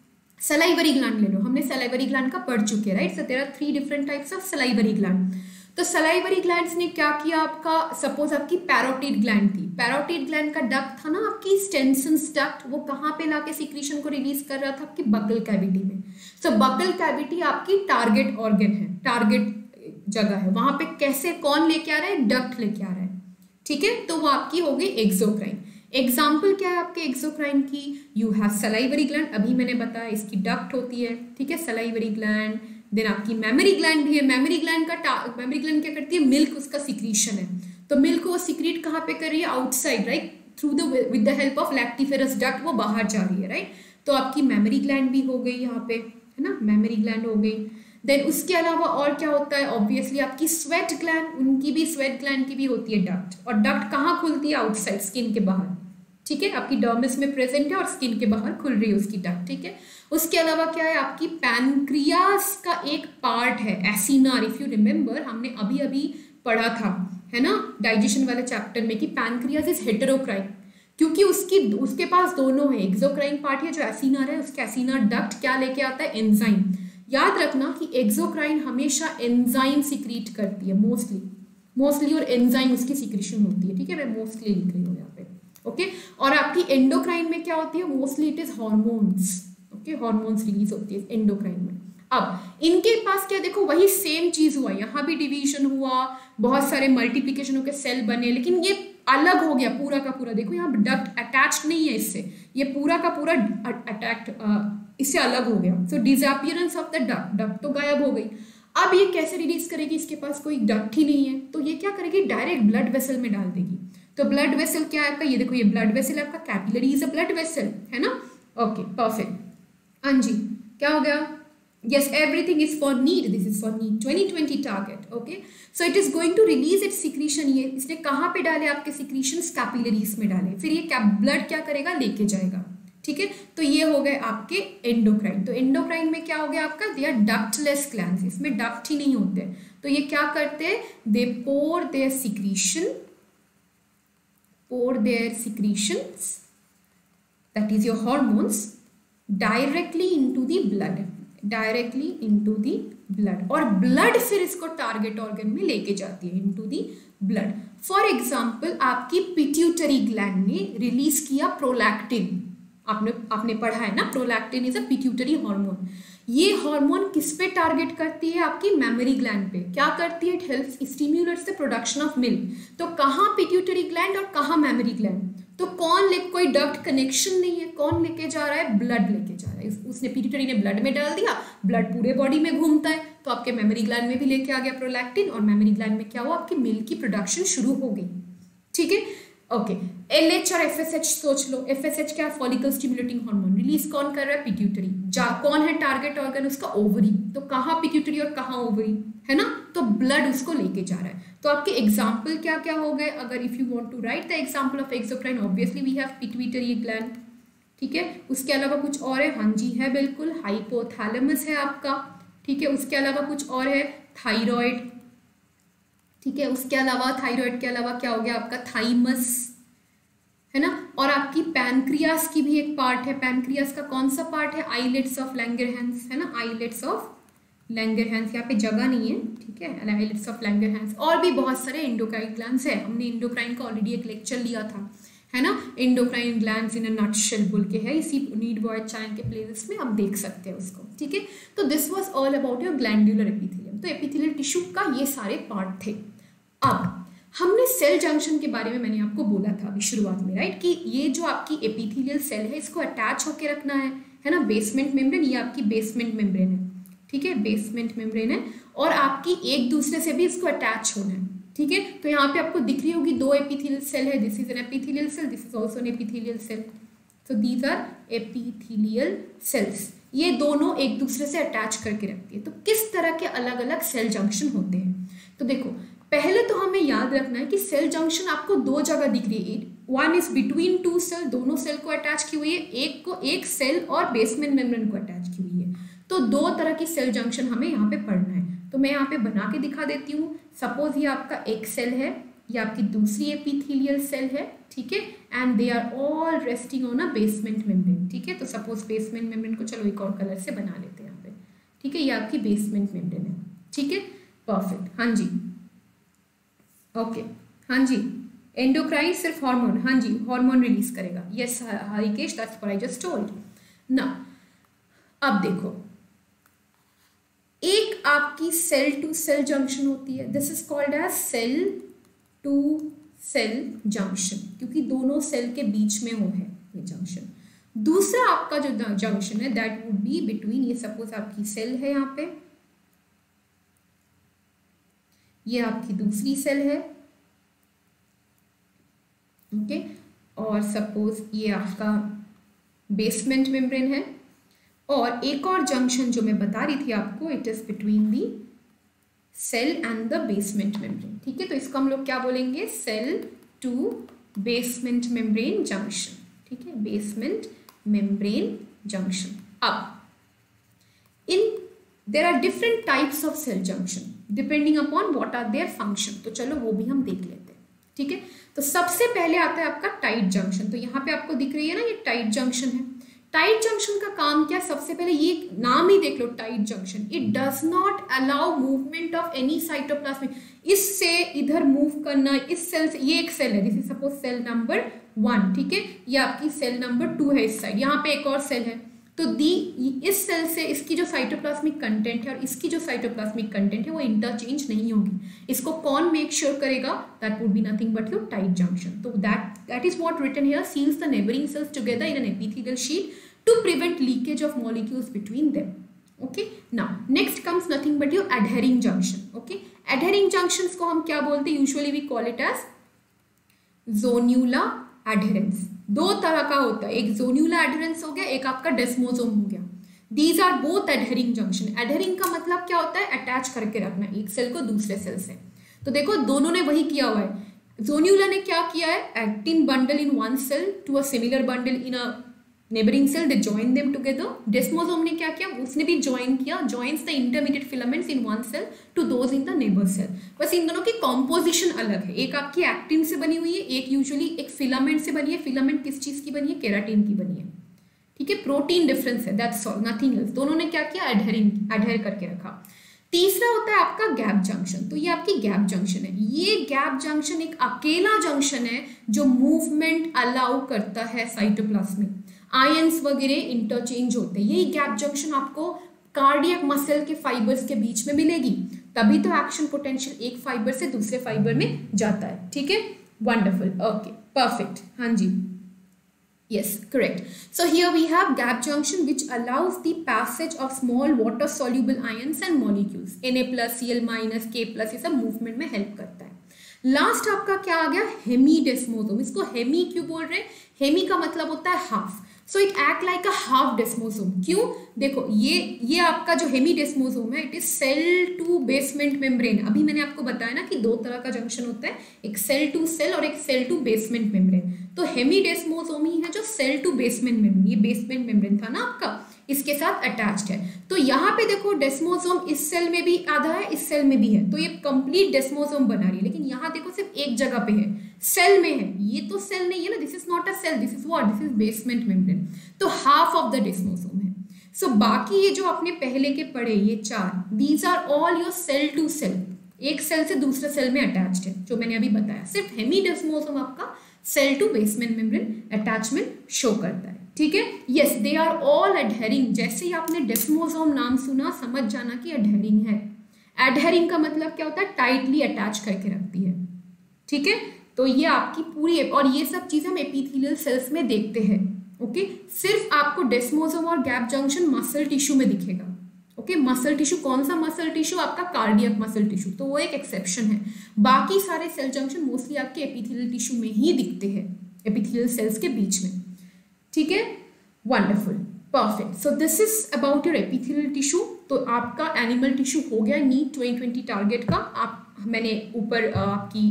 सलाइवरी ग्लैंड ले लो, हमने सलाइवरी ग्लैंड का पढ़ चुके हैं, right. So there are three different types of salivary gland. तो सलाइवरी ग्लैंड्स ने क्या किया आपका, सपोज आपकी पैरोटिड ग्लैंड थी, पैरोटिड ग्लैंड का डक्ट था ना आपकी स्टेंसन्स डक्ट, वो कहाँ पे लाके सीक्रेशन को रिलीज कर रहा था, आपकी बकल कैविटी में। सो बकल कैविटी आपकी टारगेट ऑर्गन है, टारगेट जगह है, वहां पे कैसे कौन लेके आ रहा है, डक्ट लेके आ रहा है, ठीक है। तो वो आपकी हो गई एक्सोक्राइन। एग्जाम्पल क्या है आपके एक्सोक्राइन की, यू हैव सलाइवरी ग्लैंड, अभी मैंने बताया इसकी डक्ट होती है, ठीक है, सलाइवरी ग्लैंड। देन आपकी मेमरी ग्लैंड भी है। मेमरी ग्लैंड का मेमरी ग्लैंड क्या करती है, मिल्क उसका सिक्रीशन है। तो मिल्क वो सिक्रीट कहाँ पे कर रही है, outside, right, through the with the help of lactiferous duct वो बाहर जा रही है, राइट। तो आपकी मेमरी ग्लैंड भी हो गई यहाँ पे, है ना, मेमरी ग्लैंड हो गई। देन उसके अलावा और क्या होता है, ऑब्वियसली आपकी स्वेट ग्लैंड, उनकी भी स्वेट ग्लैंड की भी होती है डक्ट। और डक्ट कहाँ खुलती है, आउटसाइड, स्किन के बाहर, ठीक है, आपकी डर्मिस में प्रेजेंट है और स्किन के बाहर खुल रही है उसकी डक्ट, ठीक है। उसके अलावा क्या है, आपकी पैनक्रियास का एक पार्ट है एसिनार। इफ यू रिमेंबर हमने अभी अभी पढ़ा था, है ना, डाइजेशन वाले चैप्टर में, कि पैनक्रियास इज हेटेरोक्राइन, क्योंकि उसकी उसके पास दोनों है, एक्सोक्राइन पार्ट है जो एसिनार है, उसके एसिनार डक्ट क्या लेके आता है, एंजाइम। याद रखना कि एक्सोक्राइन हमेशा एंजाइम सिक्रीट करती है, मोस्टली मोस्टली और एंजाइम उसकी सिक्रीशन होती है, ठीक है, मैं मोस्टली लिख रही हूँ यहाँ पे, ओके। और आपकी एंडोक्राइन में क्या होती है, mostly it is hormones, okay, hormones release होती है एंडोक्राइन में। अब इनके पास क्या, देखो वही सेम चीज हुआ, यहाँ भी डिवीजन हुआ, बहुत सारे मल्टीप्लिकेशन होकर सेल बने, लेकिन ये अलग हो गया पूरा का पूरा। देखो यहाँ डक्ट अटैच्ड नहीं है इससे, ये पूरा का पूरा अटैक्ट इससे अलग हो गया। So disappearance of the duct, duct तो गायब हो गई। अब ये कैसे रिलीज करेगी, इसके पास कोई डक्ट ही नहीं है, तो ये क्या करेगी, डायरेक्ट ब्लड वेसल में डाल देगी। तो ब्लड वेसल क्या है आपका, ये देखो ये ब्लड वेसल है आपका, capillary is a blood vessel, है ना, ओके, परफेक्ट। हाँ जी, क्या हो गया, yes, everything is for need, this is for need twenty twenty target, okay, so it is going to release its secretion। ये इसने कहाँ पे डाले आपके secretions, कैपिलरीज में डाले, फिर ये क्या ब्लड क्या करेगा, लेके जाएगा, ठीक है। तो ये हो गए आपके एंडोक्राइन। तो एंडोक्राइन में क्या हो गया आपका, दे आर डक्टलेस ग्लैंड्स, इसमें डक्ट ही नहीं होते। तो ये क्या करते हैं, they pour their secretion, pour their secretions, that is your hormones, directly into the blood. Directly into the blood, और ब्लड फिर इसको टारगेट ऑर्गन में लेके जाती है into the blood. For example आपकी पिट्यूटरी ग्लैंड ने रिलीज किया प्रोलैक्टिन, आपने आपने पढ़ा है ना, prolactin is a pituitary hormone. ये हार्मोन किस पे टारगेट करती है? आपकी मेमोरी ग्लैंड पे। क्या करती है? It helps stimulates the production of milk. तो कहाँ पिट्यूटरी ग्लैंड और कहाँ मेमोरी ग्लैंड? तो कौन ले, कोई डक्ट कनेक्शन नहीं है, कौन लेके जा रहा है? ब्लड लेके जा रहा है। उसने पिट्यूटरी ने ब्लड में डाल दिया, ब्लड पूरे बॉडी में घूमता है, तो आपके मेमोरी ग्लैंड में भी लेके आ गया प्रोलैक्टिन, और मेमोरी ग्लैंड में क्या हुआ? आपकी मिल्क की प्रोडक्शन शुरू हो गई। ठीक है, ओके। एलएच और एफएसएच सोच लो। एफएसएच क्या है? Follicle stimulating hormone. रिलीज कौन कर रहा है? पिट्यूटरी। जा कौन है टारगेट ऑर्गन उसका? ओवरी। तो कहाँ पिट्यूटरी और कहाँ ओवरी, है ना? तो ब्लड उसको लेके जा रहा है। तो आपके एग्जाम्पल क्या क्या हो गए? अगर if you want to write the example of exocrine, obviously we have pituitary gland. ठीक है, उसके अलावा कुछ और है? हाँ जी है, बिल्कुल, हाइपोथैलेमस है आपका। ठीक है, उसके अलावा कुछ और है? थायराइड। ठीक है, उसके अलावा थायराइड के अलावा क्या हो गया आपका? थाइमस, है ना? और आपकी पैनक्रियास की भी एक पार्ट है। पैनक्रियास का कौन सा पार्ट है? आइलेट्स ऑफ लैंगरहैंस, है ना? आइलेट्स ऑफ लैंगरहैंस, यहाँ पे जगह नहीं है, ठीक है, आइलेट्स ऑफ लैंगरहैंस। और भी बहुत सारे एंडोक्राइन ग्लैंड्स है। हमने एंडोक्राइन का ऑलरेडी एक लेक्चर लिया था, है ना? Endocrine glands in a nutshell बोल के है, इसी नीड बॉयज चैनल के प्लेलिस्ट में आप देख सकते हैं उसको। ठीक है, तो this was all about your glandular epithelium. तो एपिथेलियल टिश्यू का ये सारे पार्ट थे। अब हमने सेल जंक्शन के बारे में मैंने आपको बोला था अभी शुरुआत में, राइट, कि ये जो आपकी एपिथेलियल सेल है इसको अटैच होके रखना है, है ना? बेसमेंट मेम्ब्रेन, ये आपकी बेसमेंट मेम्ब्रेन है। ठीक है, बेसमेंट मेम्ब्रेन है, और आपकी एक दूसरे से भी इसको अटैच होना है। ठीक है, तो यहाँ पे आपको दिख रही होगी दो एपिथेलियल सेल है। This is an epithelial cell, this is also an epithelial cell. So these are epithelial cells. ये दोनों एक दूसरे से अटैच करके रखती है। तो किस तरह के अलग अलग सेल जंक्शन होते हैं? तो देखो, पहले तो हमें याद रखना है कि सेल जंक्शन आपको दो जगह दिख रही है। One is between two cell, दोनों सेल को अटैच की हुई है। एक को एक सेल और बेसमेंट मेम्ब्रेन को अटैच की हुई है। तो दो तरह की सेल जंक्शन हमें यहाँ पे पढ़ना है। तो मैं यहाँ पे बना के दिखा देती हूँ। सपोज ये आपका एक सेल है, ये आपकी दूसरी एपिथेलियल सेल है। ठीक है, and they are all resting on a basement membrane. ठीक है, तो सपोज बेसमेंट मेम्ब्रेन को चलो एक और कलर से बना लेते हैं यहाँ पे। ठीक है, ये आपकी बेसमेंट मेम्ब्रेन है। ठीक है, परफेक्ट। हाँ जी, ओके okay. हाँ जी, एंडोक्राइन सिर्फ हार्मोन, हाँ जी, हार्मोन रिलीज करेगा। Yes Harikesh, that's what I just told. Now अब देखो, एक आपकी सेल टू सेल जंक्शन होती है। This is called as cell to cell junction, क्योंकि दोनों सेल के बीच में वो है ये जंक्शन। दूसरा आपका जो जंक्शन है दैट वुड बी बिटवीन, ये सपोज आपकी सेल है, यहाँ पे ये आपकी दूसरी सेल है, ओके okay? और सपोज ये आपका बेसमेंट मेम्ब्रेन है। और एक और जंक्शन जो मैं बता रही थी आपको, it is between the cell and the basement membrane. ठीक है, तो इसको हम लोग क्या बोलेंगे? Cell to basement membrane junction. ठीक है, बेसमेंट मेम्ब्रेन जंक्शन। अब इन there are different types of cell junction depending upon what are their function. तो चलो वो भी हम देख लेते हैं। ठीक है, तो सबसे पहले आता है आपका टाइट जंक्शन। तो यहाँ पे आपको दिख रही है ना, ये टाइट जंक्शन है। टाइट जंक्शन का काम क्या? सबसे पहले ये नाम ही देख लो, tight junction. It does not allow movement of any cytoplasm. इससे इधर मूव करना, इस सेल से, ये एक सेल है, this is suppose cell number one. ठीक है, ये आपकी सेल नंबर टू है इस साइड, यहाँ पे एक और सेल है। तो दी इस सेल से इसकी जो साइटोप्लाज्मिक कंटेंट है और इसकी जो साइटोप्लाज्मिक कंटेंट है वो इंटरचेंज नहीं होगी। इसको कौन मेक श्योर करेगा? That would be nothing but your tight junction. तो that that is what written here, seals the neighbouring cells together in an epithelial sheet to prevent leakage of molecules between them. Okay, now next comes nothing but your adhering junction. Okay, adhering junctions को हम क्या बोलते हैं? Usually we call it as zonula adherens. दो तरह का होता है, एक जोन्यूला एडहेरेंस हो गया, एक आपका डेस्मोसोम हो गया। These are both adhering junction. Adhering का मतलब क्या होता है? अटैच करके रखना एक सेल को दूसरे सेल से। तो देखो दोनों ने वही किया हुआ है। जोन्यूला ने क्या किया है? Actin bundle in one cell to a similar bundle in a neighbouring cell, they join them together. Desmosome ने क्या किया? उसने भी ज्वाइन किया, joins the intermediate filaments in one cell to those in the neighbour cell. बस इन दोनों की कॉम्पोजिशन अलग है। एक आपकी एक्टिन से बनी हुई है, एक यूजुअली एक फिलामेंट से बनी है। फिलामेंट किस चीज की बनी है? केराटिन की बनी है। ठीक है, प्रोटीन डिफरेंस है, दैट्स ऑल, नथिंग एल्स। दोनों ने क्या किया, एडहेरिंग एडहेर करके रखा। तीसरा होता है आपका गैप जंक्शन, तो ये आपकी गैप जंक्शन है। ये गैप जंक्शन एक अकेला जंक्शन है जो मूवमेंट अलाउ करता है साइटोप्लाज्म में, आयंस वगैरह इंटरचेंज होते हैं। यही गैप जंक्शन आपको कार्डियक मसल के फाइबर्स के बीच में मिलेगी, तभी तो एक्शन पोटेंशियल एक फाइबर से दूसरे फाइबर में जाता है। ठीक है, वंडरफुल, ओके, परफेक्ट, हाँ जी, yes, correct. So here we have gap junction which allows the passage of small water soluble ions and molecules, Na plus, Cl minus, K plus, ये सब मूवमेंट में हेल्प करता है। लास्ट आपका क्या आ गया, हेमीडेस्मोसोम। इसको हेमी क्यों बोल रहे हैं, हेमी का मतलब होता है half, so it act like a half desmosome. क्यों, देखो ये ये आपका जो हेमीडेस्मोसोम है, it is cell to basement membrane. अभी मैंने आपको बताया ना कि दो तरह का जंक्शन होता है, एक सेल टू सेल और एक सेल टू बेसमेंट मेम्ब्रेन। तो हेमीडेस्मोसोम ही है जो सेल टू बेसमेंट मेम्ब्रेन, ये बेसमेंट मेम्ब्रेन था ना आपका, इसके साथ अटैच्ड है। तो यहाँ पे देखो डेस्मोसोम इस सेल में भी आधा है, इस सेल में भी है, तो ये कंप्लीट डेस्मोसोम बना रही है। लेकिन यहाँ देखो सिर्फ एक जगह पे है, सेल में है, ये तो सेल नहीं है ना, this is not a cell, this is what, this is basement membrane. तो हाफ ऑफ द डेस्मोसोम है। सो so, बाकी ये जो आपने पहले के पढ़े ये चार, these are all your cell to cell, एक सेल से दूसरे सेल में अटैच्ड है, जो मैंने अभी बताया। सिर्फ हेमीडेस्मोसोम आपका cell to basement membrane attachment show करता है। ठीक है, yes, they are all adhering. जैसे ही आपने डेस्मोसोम नाम सुना, समझ जाना कि एडहेरिंग है। एडहेरिंग का मतलब क्या होता है, टाइटली अटैच करके रखती है। ठीक है, तो ये आपकी पूरी, और ये सब चीजें हम एपिथेलियल सेल्स में देखते हैं। ओके, सिर्फ आपको डेस्मोसोम और गैप जंक्शन मसल टिश्यू में दिखेगा। ओके, मसल टिश्यू, कौन सा मसल टिश्यू, आपका कार्डियक मसल टिश्यू, तो वो एक एक्सेप्शन है। बाकी सारे सेल जंक्शन मोस्टली आपके एपिथेलियल टिश्यू में ही दिखते हैं, एपिथेलियल सेल्स के बीच में। ठीक है, wonderful, perfect. So this is about your epithelial tissue. तो आपका एनिमल टिश्यू हो गया नीट ट्वेंटी ट्वेंटी टारगेट का। आप, मैंने ऊपर आपकी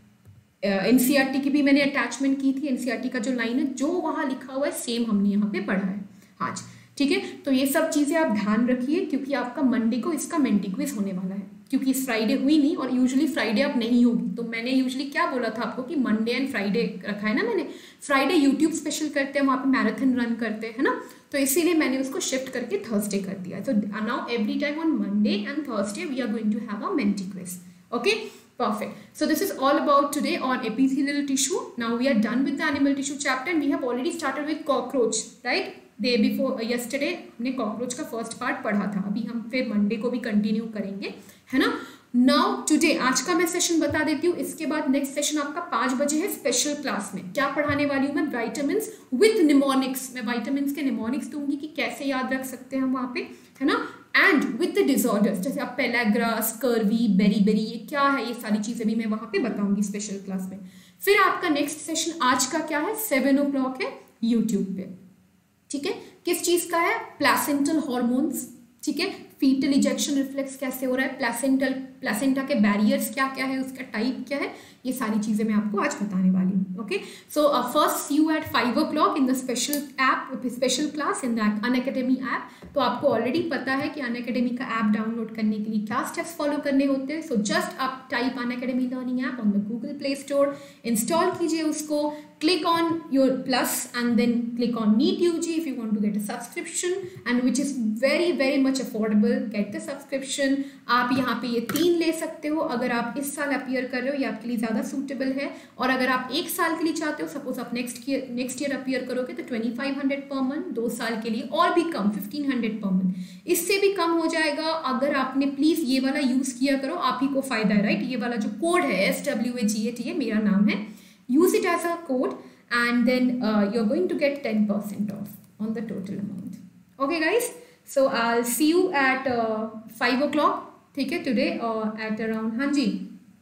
एनसीईआरटी की भी मैंने अटैचमेंट की थी। एनसीईआरटी का जो लाइन है, जो वहाँ लिखा हुआ है, सेम हमने यहाँ पे पढ़ा है आज। ठीक है, तो ये सब चीज़ें आप ध्यान रखिए, क्योंकि आपका मंडे को इसका मेंटी क्विज होने वाला है, क्योंकि इस फ्राइडे हुई नहीं, और यूजुअली फ्राइडे अब नहीं होगी। तो मैंने यूजुअली क्या बोला था आपको कि मंडे एंड फ्राइडे रखा है ना मैंने। फ्राइडे यूट्यूब स्पेशल करते हैं, वहाँ पे मैराथन रन करते हैं, है ना, तो इसीलिए मैंने उसको शिफ्ट करके थर्सडे कर दिया। तो now every time on Monday and Thursday we are going to have a Menti quiz. Okay, perfect. So this is all about today on epithelial tissue. Now we are done with the animal tissue chapter and we have already started with cockroach, right? Day before uh, yesterday हमने cockroach का first part पढ़ा था। अभी हम फिर Monday को भी continue करेंगे, है ना। Now today, आज का मैं सेशन बता देती हूँ, इसके बाद नेक्स्ट सेशन आपका पाँच बजे है स्पेशल क्लास में। क्या पढ़ाने वाली हूँ मैं, विटामिन्स विद निमोनिक्स। मैं विटामिन्स के निमोनिक्स दूंगी कि कैसे याद रख सकते हैं हम वहाँ पे, है ना, एंड विद द डिसऑर्डर्स, जैसे आप पेलाग्रा, स्कर्वी, बेरी बेरी, ये क्या है, ये सारी चीज़ें भी मैं वहाँ पे बताऊंगी स्पेशल क्लास में। फिर आपका नेक्स्ट सेशन आज का क्या है, सेवन ओ क्लॉक है यूट्यूब पे। ठीक है, किस चीज़ का है, प्लासेंटल हॉर्मोन्स। ठीक है, फीटल इजेक्शन रिफ्लेक्स कैसे हो रहा है, प्लासेंटल प्लासेंटा के बैरियर्स क्या क्या है, उसका टाइप क्या है, ये सारी चीज़ें मैं आपको आज बताने वाली हूँ। Okay, so first see you at five o'clock in the special app, special class in the Unacademy app. तो आपको ऑलरेडी पता है कि अनअकैडमी का ऐप डाउनलोड करने के लिए क्या स्टेप्स फॉलो करने होते हैं। सो जस्ट आप type Unacademy learning app on the Google Play Store, install कीजिए उसको, click on your plus and then click on NEET U G if you want to get a subscription and which is very very much affordable. Get the subscription. आप यहाँ पे ये तीन ले सकते हो अगर आप इस साल अपीयर कर रहे हो, ये आपके लिए ज़्यादा सूटेबल है। और अगर आप एक साल के लिए चाहते हो, सपोज आप next year next year appear करोगे तो twenty five hundred per month, दो साल के लिए और भी कम फिफ्टीन हंड्रेड पर मंथ, इससे भी कम हो जाएगा अगर आपने प्लीज़ ये वाला यूज़ किया करो, आप ही को फ़ायदा है, राइट। ये वाला जो कोड है S W A G A T A, मेरा नाम है, use it as a code and then uh, you're going to get ten percent off on the total amount. Okay guys, so I'll see you at uh, five o'clock, ठीक है, today or at around, हाँ जी,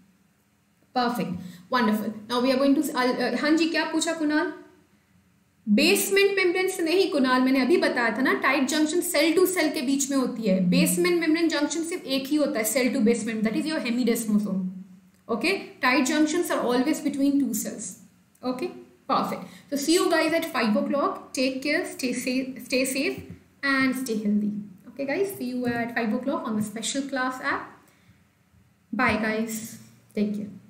perfect, wonderful. Now we are going to, uh, हाँ जी, क्या पूछा Kunal, basement membrane से नहीं कुणाल, मैंने अभी बताया था ना, tight junction cell to cell के बीच में होती है, बेसमेंट मेम्ब्रेन जंक्शन सिर्फ एक ही होता है, cell to basement, that is your hemidesmosome. Okay, tight junctions are always between two cells. Okay, perfect. So see you guys at five o'clock. Take care, stay safe, stay safe and stay healthy. Okay guys, see you at five o'clock on the special class app. Bye guys, take care.